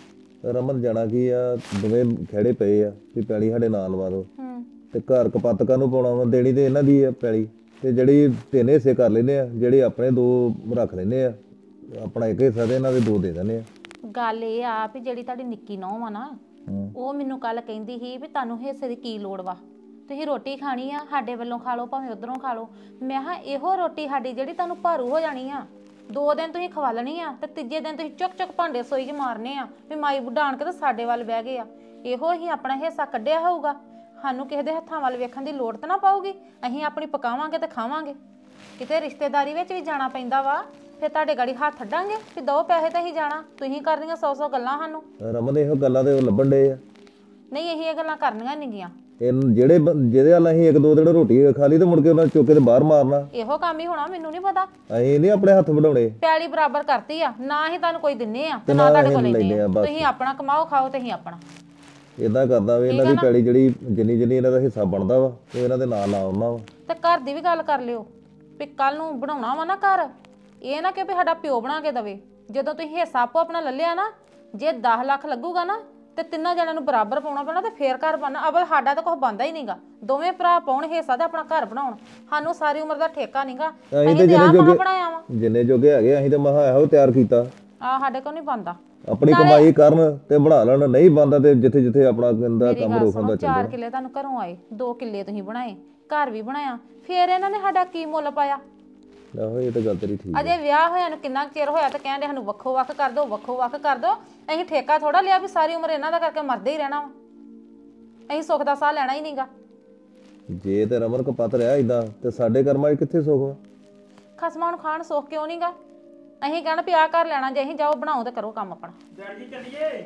ਰਮਨ ਜਾਣਾ ਕੀ ਆ, ਦੋਵੇਂ ਖੜੇ ਪਏ ਆ ਵੀ ਪੈਲੀ ਸਾਡੇ ਨਾਲ ਲਵਾ ਦੋ ਤੇ ਘਰ ਕਪੱਤਕਾਂ ਨੂੰ ਪਾਉਣਾ ਵਾ। ਦੇਣੀ ਤੇ ਇਹਨਾਂ ਦੀ ਆ ਪੈਲੀ, ਤੇ ਜਿਹੜੀ 3 ਹਿੱਸੇ ਕਰ ਲੈਨੇ ਆ, ਜਿਹੜੇ ਆਪਣੇ 2 ਰੱਖ ਲੈਨੇ ਆ, ਆਪਣਾ 1 ਹਿੱਸਾ ਤੇ ਇਹਨਾਂ ਦੇ 2 ਦੇ ਦਿੰਦੇ ਆ। ਗੱਲ ਇਹ ਆ ਵੀ ਜਿਹੜੀ ਤੁਹਾਡੀ ਨਿੱਕੀ ਨੌਂ ਵਾ ਨਾ, ਉਹ ਮੈਨੂੰ ਕੱਲ ਕਹਿੰਦੀ ਸੀ ਵੀ ਤੁਹਾਨੂੰ ਹਿੱਸੇ ਦੀ ਕੀ ਲੋੜ ਵਾ, ਤੁਸੀਂ ਰੋਟੀ ਖਾਣੀ ਆ ਸਾਡੇ ਵੱਲੋਂ ਖਾ ਲਓ ਭਾਵੇਂ ਉਧਰੋਂ ਖਾ ਲਓ। ਮੈਂ ਕਿਹਾ ਇਹੋ ਰੋਟੀ ਸਾਡੀ ਜਿਹੜੀ ਤੁਹਾਨੂੰ ਭਾਰੂ ਹੋ ਜਾਣੀ ਆ, 2 ਦਿਨ ਤੁਸੀਂ ਖਵਾ ਲੈਣੀ ਆ ਤੇ ਤੀਜੇ ਦਿਨ ਤੁਸੀਂ ਚੁੱਕ ਚੁੱਕ ਭਾਂਡੇ ਸੋਈ 'ਚ ਮਾਰਨੇ ਆ ਵੀ ਮਾਈ ਬੁੱਢਾ ਆਣ ਕੇ ਤਾਂ ਸਾਡੇ ਵੱਲ ਬਹਿ ਗਏ ਆ। ਇਹੋ ਹੀ ਆਪਣਾ ਹਿੱਸਾ ਕੱਢਿਆ ਹੋਊਗਾ, ਸਾਨੂੰ ਕਿਸੇ ਦੇ ਹੱਥਾਂ ਵੱਲ ਵੇਖਣ ਦੀ ਲੋੜ ਤਾਂ ਨਾ ਪਾਊਗੀ। ਅਸੀਂ ਆਪਣੀ ਪਕਾਵਾਂਗੇ ਤੇ ਖਾਵਾਂਗੇ। ਕਿਤੇ ਰਿਸ਼ਤੇਦਾਰੀ ਵਿੱਚ ਵੀ ਜਾਣਾ ਪੈਂਦਾ ਵਾ, ਫਿਰ ਤੁਹਾਡੇ ਗਾੜੀ ਹੱਥ ਅੱਡਾਂਗੇ ਵੀ 2 ਪੈਸੇ ਤੇ ਹੀ ਜਾਣਾ, ਤੁਸੀਂ ਕਰਨੀਆਂ 100-100 ਗੱਲਾਂ ਸਾਨੂੰ। ਰਮਨ ਇਹੋ ਗੱਲਾਂ ਤੇ ਉਹ ਲੱਭਣ ਡੇ ਆ। ਨਹੀਂ, ਇਹ ਗੱਲਾਂ ਕਰਨੀਆਂ ਨਹੀਂ ਗੀਆਂ। ਜਿਹੜੇ ਜਿਹਦੇ ਨਾਲ ਅਸੀਂ 1-2 ਦਿਨ ਰੋਟੀ ਖਾ ਲਈ ਤੇ ਮੁੜ ਕੇ ਉਹਨਾਂ ਚੁੱਕ ਕੇ ਤੇ ਬਾਹਰ ਮਾਰਨਾ, ਇਹੋ ਕੰਮ ਹੀ ਹੋਣਾ। ਮੈਨੂੰ ਨਹੀਂ ਪਤਾ, ਅਸੀਂ ਨਹੀਂ ਆਪਣੇ ਹੱਥ ਵਡਾਉਣੇ। ਪੈਲੀ ਬਰਾਬਰ ਕਰਤੀ ਆ, ਨਾ ਹੀ ਤੁਹਾਨੂੰ ਕੋਈ ਦਿੰਨੇ ਆ ਤੇ ਨਾ ਤੁਹਾਡੇ ਕੋਲ ਲੈਂਦੇ ਆ। ਤੁਸੀਂ ਆਪਣਾ ਕਮਾਓ ਖਾਓ ਤੇ ਅਸੀਂ ਆਪਣਾ। ਇਦਾਂ ਕਰਦਾ ਵੀ ਇਹਨਾਂ ਦੀ ਪੈਲੀ ਜਿਹੜੀ ਜਿੰਨੀ ਇਹਨਾਂ ਦਾ ਹਿੱਸਾ ਬਣਦਾ ਵਾ ਉਹ ਇਹਨਾਂ ਦੇ ਨਾਲ ਆਉਣਾ ਵਾ। ਤੇ ਘਰ ਦੀ ਵੀ ਗੱਲ ਕਰ ਲਿਓ ਵੀ ਕੱਲ ਨੂੰ ਬਣਾਉਣਾ ਵਾ ਨਾ ਘਰ, ਇਹ ਨਾ ਕਿ ਵੀ ਸਾਡਾ ਪਿਓ ਬਣਾ ਕੇ ਦਵੇ। ਜਦੋਂ ਤੁਸੀਂ ਹਿੱਸਾ ਆਪੋ ਆਪਣਾ ਲੱਲਿਆ ਨਾ, ਜੇ 10 ਲੱਖ ਲੱਗੂਗਾ ਨਾ ਤੇ 3 ਜਣਿਆਂ ਨੂੰ ਬਰਾਬਰ ਪਾਉਣਾ ਪੈਣਾ ਤੇ ਫੇਰ ਘਰ ਬਣਨਾ। ਅਵਲ ਸਾਡਾ ਤਾਂ ਕੁਝ ਬਣਦਾ ਹੀ ਨਹੀਂਗਾ, ਦੋਵੇਂ ਭਰਾ ਪਾਉਣ ਹਿੱਸਾ ਤੇ ਆਪਣਾ ਘਰ ਬਣਾਉਣ। ਸਾਨੂੰ ਸਾਰੀ ਉਮਰ ਦਾ ਠੇਕਾ ਨਹੀਂਗਾ, ਅਸੀਂ ਤੇ ਆਹ ਮਹਾ ਬਣਾਇਆ ਵਾ। ਜਿੰਨੇ ਜੋਗੇ ਹੈਗੇ ਅਸੀਂ ਤੇ ਮਹਾ ਇਹੋ ਤਿਆਰ ਕੀਤਾ। ਸਾਡੇ ਕੋਲ ਨਹੀਂ ਬਣਦਾ। ਆਪਣੀ ਕਮਾਈ ਕਰਨ ਤੇ ਬਣਾ ਲੈਣ, ਨਹੀਂ ਬਣਦਾ ਤੇ ਜਿੱਥੇ ਜਿੱਥੇ ਆਪਣਾ ਗੰਦਾ ਕੰਮ ਰੋਕਣ ਦਾ ਚੱਲਦਾ। 4 ਕਿੱਲੇ ਤੁਹਾਨੂੰ ਘਰੋਂ ਆਏ, 2 ਕਿੱਲੇ ਤੁਸੀਂ ਬਣਾਏ, ਘਰ ਵੀ ਬਣਾਇਆ, ਫੇਰ ਇਹਨਾਂ ਨੇ ਸਾਡਾ ਕੀ ਮੁੱਲ ਪਾਇਆ? ਆਹੋ ਇਹ ਤਾਂ ਗੱਲ ਤੇਰੀ ਠੀਕ। ਅਜੇ ਵਿਆਹ ਹੋਇਆ ਨੂੰ ਕਿੰਨਾ ਚਿਰ ਹੋਇਆ ਤੇ ਕਹਿੰਦੇ ਸਾਨੂੰ ਵੱਖੋ ਵੱਖ ਕਰ ਦੋ, ਵੱਖੋ ਵੱਖ ਕਰ ਦੋ। ਅਸੀਂ ਠੇਕਾ ਥੋੜਾ ਲਿਆ ਵੀ ਸਾਰੀ ਉਮਰ ਇਹਨਾਂ ਦਾ ਕਰਕੇ ਮਰਦੇ ਹੀ ਰਹਿਣਾ ਵਾ। ਅਸੀਂ ਸੁੱਖ ਦਾ ਸਾਹ ਲੈਣਾ ਹੀ ਨਹੀਂਗਾ। ਜੇ ਤੇ ਰਮਨ ਕਪੱਤ ਰਿਹਾ ਇਦਾਂ ਤੇ ਸਾਡੇ ਕਰਮਾਂ 'ਚ ਕਿੱਥੇ ਸੁੱਖ ਵਾ? ਖਸਮਾਂ ਨੂੰ ਖਾਣ ਸੁੱਖ ਕਿਉਂ ਨਹੀਂਗਾ? ਅਸੀਂ ਕਹਿਣਾ ਵੀ ਆਹ ਕਰ ਲੈਣਾ, ਜੇ ਅਸੀਂ ਜਾਓ ਬਣਾਓ ਤੇ ਕਰੋ ਕੰਮ ਆਪਣਾ। ਡੈਡੀ ਜੀ ਚੱਲੀਏ।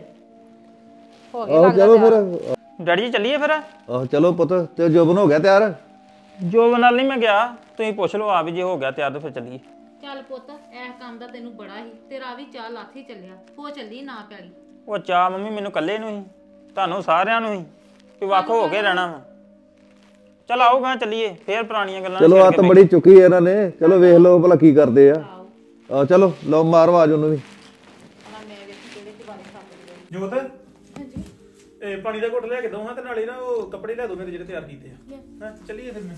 ਹੋ ਗਿਆ ਲੱਗਦਾ ਚਲੋ ਫਿਰ। ਡੈਡੀ ਜੀ ਚੱਲੀਏ ਫਿਰ। ਆਹੋ ਚਲੋ ਪੁੱਤ, ਤੇ ਜੋਬਨ ਹੋ ਗਿਆ ਤਿਆਰ? ਜੋਬ ਨਾਲ ਨਹੀਂ ਮੈਂ ਗਿਆ, ਤੁਸੀਂ ਪੁੱਛ ਲਓ ਆ ਵੀ ਜੇ ਹੋ ਗਿਆ ਤਿਆਰ ਤਾਂ ਫਿਰ ਚੱਲੀਏ। ਚੱਲ ਪੁੱਤ, ਇਹ ਕੰਮ ਦਾ ਤੈਨੂੰ ਬੜਾ ਹੀ, ਤੇਰਾ ਵੀ ਚਾਹ ਲਾਥੀ ਚੱਲਿਆ, ਹੋ ਚੱਲੀ ਨਾ ਪੈਲੀ। ਉਹ ਚਾਹ ਮੰਮੀ ਮੈਨੂੰ ਇਕੱਲੇ ਨੂੰ ਹੀ, ਤੁਹਾਨੂੰ ਸਾਰਿਆਂ ਨੂੰ ਹੀ ਵੀ ਵੱਖ ਹੋ ਕੇ ਰਹਿਣਾ ਵਾ। ਚਲ ਆਓਗਾ ਚੱਲੀਏ, ਫੇਰ ਪੁਰਾਣੀਆਂ ਗੱਲਾਂ। ਚਲੋ ਆ ਤਾਂ ਬੜੀ ਚੁੱਕੀ ਇਹਨਾਂ ਨੇ, ਚਲੋ ਵੇਖ ਲਓ ਭਲਾ ਕੀ ਕਰਦੇ ਆ। ਆ ਚਲੋ ਲਓ ਮਾਰ ਆਵਾਜ਼ ਉਹਨੂੰ ਵੀ। ਜੋਤ ਇਹ ਪਾਣੀ ਦਾ ਘੁੱਟ ਲਿਆ ਕੇ ਦਊਂ ਹਾਂ ਤੇ ਨਾਲੇ ਨਾ ਉਹ ਕੱਪੜੇ ਲਿਆ ਦੋ ਮੇਰੇ ਜਿਹੜੇ ਤਿਆਰ ਕੀਤੇ ਆ। ਹਾਂ ਚੱਲੀਏ ਫਿਰ। ਮੈਂ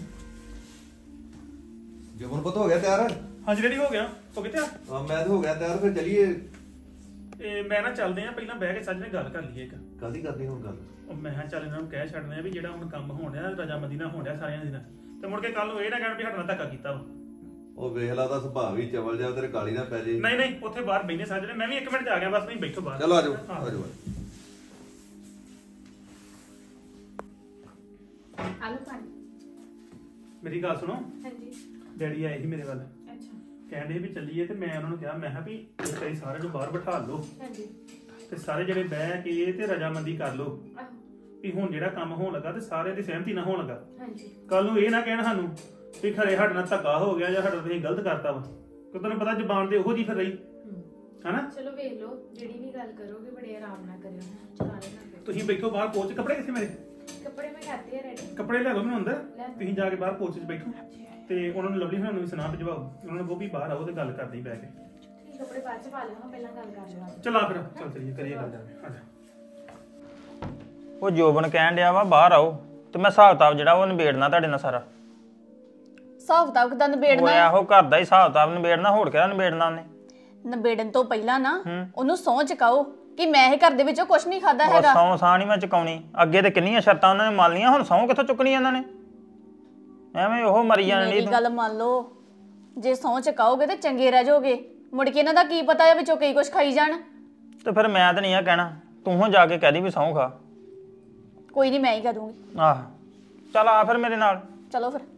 ਜੋਬਨ ਪੁੱਤ ਹੋ ਗਿਆ ਤਿਆਰ? ਹਾਂਜੀ ਰੈਡੀ ਹੋ ਗਿਆ। ਹੋ ਗਿਆ ਤਿਆਰ? ਹਾਂ ਮੈਂ ਤਾਂ ਹੋ ਗਿਆ ਤਿਆਰ, ਫਿਰ ਚੱਲੀਏ। ਇਹ ਮੈਂ ਨਾ ਚੱਲਦੇ ਆ, ਪਹਿਲਾਂ ਬਹਿ ਕੇ ਸਾਜਣੇ ਗੱਲ ਕਰ ਲਈਏ ਇੱਕ। ਕਾਹਦੀ ਕਰਨੀ ਹੁਣ ਗੱਲ? ਉਹ ਮੈਂ ਕਿਹਾ ਚੱਲ ਇਹਨਾਂ ਨੂੰ ਕਹਿ ਛੱਡਦੇ ਆ ਵੀ ਜਿਹੜਾ ਹੁਣ ਕੰਮ ਹੋਣ ਡਿਆ ਰਜਾਮੰਦੀ ਨਾਲ ਹੋਣ ਡਿਆ ਸਾਰਿਆਂ ਦੇ ਨਾਲ, ਤੇ ਮੁੜ ਕੇ ਕੱਲ ਨੂੰ ਇਹ ਨਾ ਕਹਿਣ ਵੀ ਸਾਡੇ ਨਾਲ ਧੱਕਾ ਕੀਤਾ ਵਾ। ਉਹ ਵੇਖ ਲਾ ਦਾ ਸੁਭਾਅ ਵੀ ਚਵਲ ਜਾ, ਤੇਰੇ ਕਾਲੀ ਨਾ ਪੈ ਜੇ। ਨਹੀਂ ਨਹੀਂ ਉੱਥੇ ਬਾਹਰ ਬੈਠੇ ਸਾਜਣੇ, ਮੈਂ ਵੀ 1 ਮਿੰਟ ਚ ਆ ਗਿਆ ਬਸ। ਨਹੀਂ ਬੈਠੋ ਬਾਹਰ। ਚਲੋ ਆਜੋ ਆਜੋ। ਆਲੂ ਪਾਣੀ। ਮੇਰੀ ਗੱਲ ਸੁਣੋ। ਹਾਂਜੀ। ਡੈਡੀ ਆਏ ਸੀ ਮੇਰੇ ਵੱਲ, ਅੱਛਾ। ਕਹਿੰਦੇ ਵੀ ਚੱਲੀਏ, ਤੇ ਮੈਂ ਉਹਨਾਂ ਨੂੰ ਕਿਹਾ, ਮੈਂ ਕਿਹਾ ਵੀ ਤੁਸੀਂ ਸਾਰੇ ਨੂੰ ਬਾਹਰ ਬਿਠਾ ਲਓ ਹਾਂਜੀ। ਤੇ ਸਾਰੇ ਜਿਹੜੇ ਬਹਿ ਕੇ ਤੇ ਰਜਾਮੰਦੀ ਕਰ ਲਓ ਵੀ ਹੁਣ ਜਿਹੜਾ ਕੰਮ ਹੋਣ ਲੱਗਾ ਤੇ ਸਾਰੇ ਦੀ ਸਹਿਮਤੀ ਨਾਲ ਹੋਣ ਲੱਗਾ। ਹਾਂਜੀ। ਕੱਲ ਨੂੰ ਇਹ ਨਾ ਕਹਿਣ ਸਾਨੂੰ ਵੀ ਖਰੇ ਸਾਡੇ ਨਾਲ ਧੱਕਾ ਹੋ ਗਿਆ ਜਾਂ ਸਾਡਾ ਤੁਸੀਂ ਗਲਤ ਕਰਤਾ ਵਾ, ਕਿ ਤੁਹਾਨੂੰ ਪਤਾ ਜ਼ਬਾਨ ਤੇ ਉਹੋ ਜੀ ਫਿਰ ਰਹੀ ਹਨਾ। ਚਲੋ ਵੇਖ ਲਓ, ਜਿਹੜੀ ਵੀ ਗੱਲ ਕਰੋਗੇ ਬੜੇ ਆਰਾਮ ਨਾਲ ਕਰਿਓ, ਚਲਾ ਲੈਣਾ। ਤੁਸੀਂ ਬੈਠੋ ਬਾਹਰ, ਪਹੁੰਚ ਕੱਪੜੇ ਕਿੱਥੇ ਮੇਰੇ? ਕੱਪੜੇ ਮੈਂ ਕਰਤੀ ਆ ਰੈਡੀ। ਕੱਪੜੇ ਲੈ ਲਓ ਮੈਨੂੰ ਅੰਦਰ, ਤੁਸੀਂ ਜਾ ਕੇ ਬਾਹਰ ਪੋਰਚ 'ਚ ਬੈਠੋ ਤੇ ਉਹਨਾਂ ਨੂੰ ਲਵਲੀ ਹੋਣਾ ਨੂੰ ਵੀ ਸੁਣਾ ਭਜਵਾਓ, ਉਹਨਾਂ ਨੂੰ ਕਹੋ ਵੀ ਬਾਹਰ ਆਓ ਤੇ ਗੱਲ ਕਰਨੀ ਬੈ ਕੇ। ਠੀਕ, ਕੱਪੜੇ ਬਾਅਦ ਚ ਪਾ ਲਿਓ, ਹਾਂ ਪਹਿਲਾਂ ਗੱਲ ਕਰ ਲਵਾਂ। ਚੱਲ ਆ ਫਿਰ, ਚੱਲ ਚਲੀਏ ਕਰੀਏ ਗੱਲ ਜਾ ਕੇ। ਆ ਜਾ। ਉਹ ਜੋਬਨ ਕਹਿਣ ਡਿਆ ਵਾ ਬਾਹਰ ਆਓ ਤੇ ਮੈਂ ਹਿਸਾਬ ਕਿਤਾਬ ਜਿਹੜਾ ਉਹ ਨਿਬੇੜਨਾ ਤੁਹਾਡੇ ਨਾਲ ਸਾਰਾ। ਹਿਸਾਬ ਕਿਤਾਬ ਕਿਦਾਂ ਨਿਬੇੜਨਾ? ਉਹ ਇਹੋ ਘਰ ਦਾ ਹੀ ਹਿਸਾਬ ਕਿਤਾਬ ਨਿਬੇੜਨਾ, ਹੋਰ ਕਿਹੜਾ ਨਿਬੇੜਨਾ ਉਹਨੇ। ਨਿਬੇੜਨ ਤੋਂ ਪਹਿਲਾਂ ਨਾ ਉਹਨੂੰ ਸਹੁੰ ਚੁਕਾਓ ਕਿ ਮੈਂ ਇਹ ਘਰ ਦੇ ਵਿੱਚੋਂ ਕੁਝ ਨਹੀਂ ਖਾਦਾ ਉਹ ਹੈਗਾ। ਸਹੁੰ ਸਾਹ ਨਹੀਂ ਮੈਂ ਚੁਕਾਉਣੀ, ਅੱਗੇ ਤੇ ਕਿੰਨੀਆਂ ਸ਼ਰਤਾਂ ਉਹਨਾਂ ਨੇ ਮੰਨ ਲਈਆਂ, ਹੁਣ ਸਹੁੰ ਕਿੱਥੋਂ ਚੁੱਕਣੀ ਇਹਨਾਂ ਨੇ? ਐਵੇਂ ਉਹ ਮਰੀ ਜਾਣ ਮੇਰੀ ਡਈ ਗੱਲ ਮੰਨ ਲਓ, ਜੇ ਸਹੁੰ ਚੁਕਾਓਗੇ ਤੇ ਚੰਗੇ ਰਹਿ ਜਾਓਗੇ, ਮੁੜ ਕੇ ਇਹਨਾਂ ਦਾ ਕੀ ਪਤਾ ਹੈ ਵਿੱਚੋਂ ਕਈ ਕੁਝ ਖਾਈ ਜਾਣ। ਤੇ ਫਿਰ ਮੈਂ ਤਾਂ ਨਹੀਂ ਆ ਕਹਿਣਾ, ਤੂੰ ਹੋ ਜਾ ਕੇ ਕਹਿ ਦੀ ਵੀ ਸਹੁੰ ਖਾ। ਕੋਈ ਨਹੀਂ, ਮੈਂ ਹੀ ਕਹਿ ਦੂੰਗੀ। ਆਹ ਚੱਲ ਆ ਫਿਰ ਮੇਰੇ ਨਾਲ। ਚਲੋ ਫਿਰ।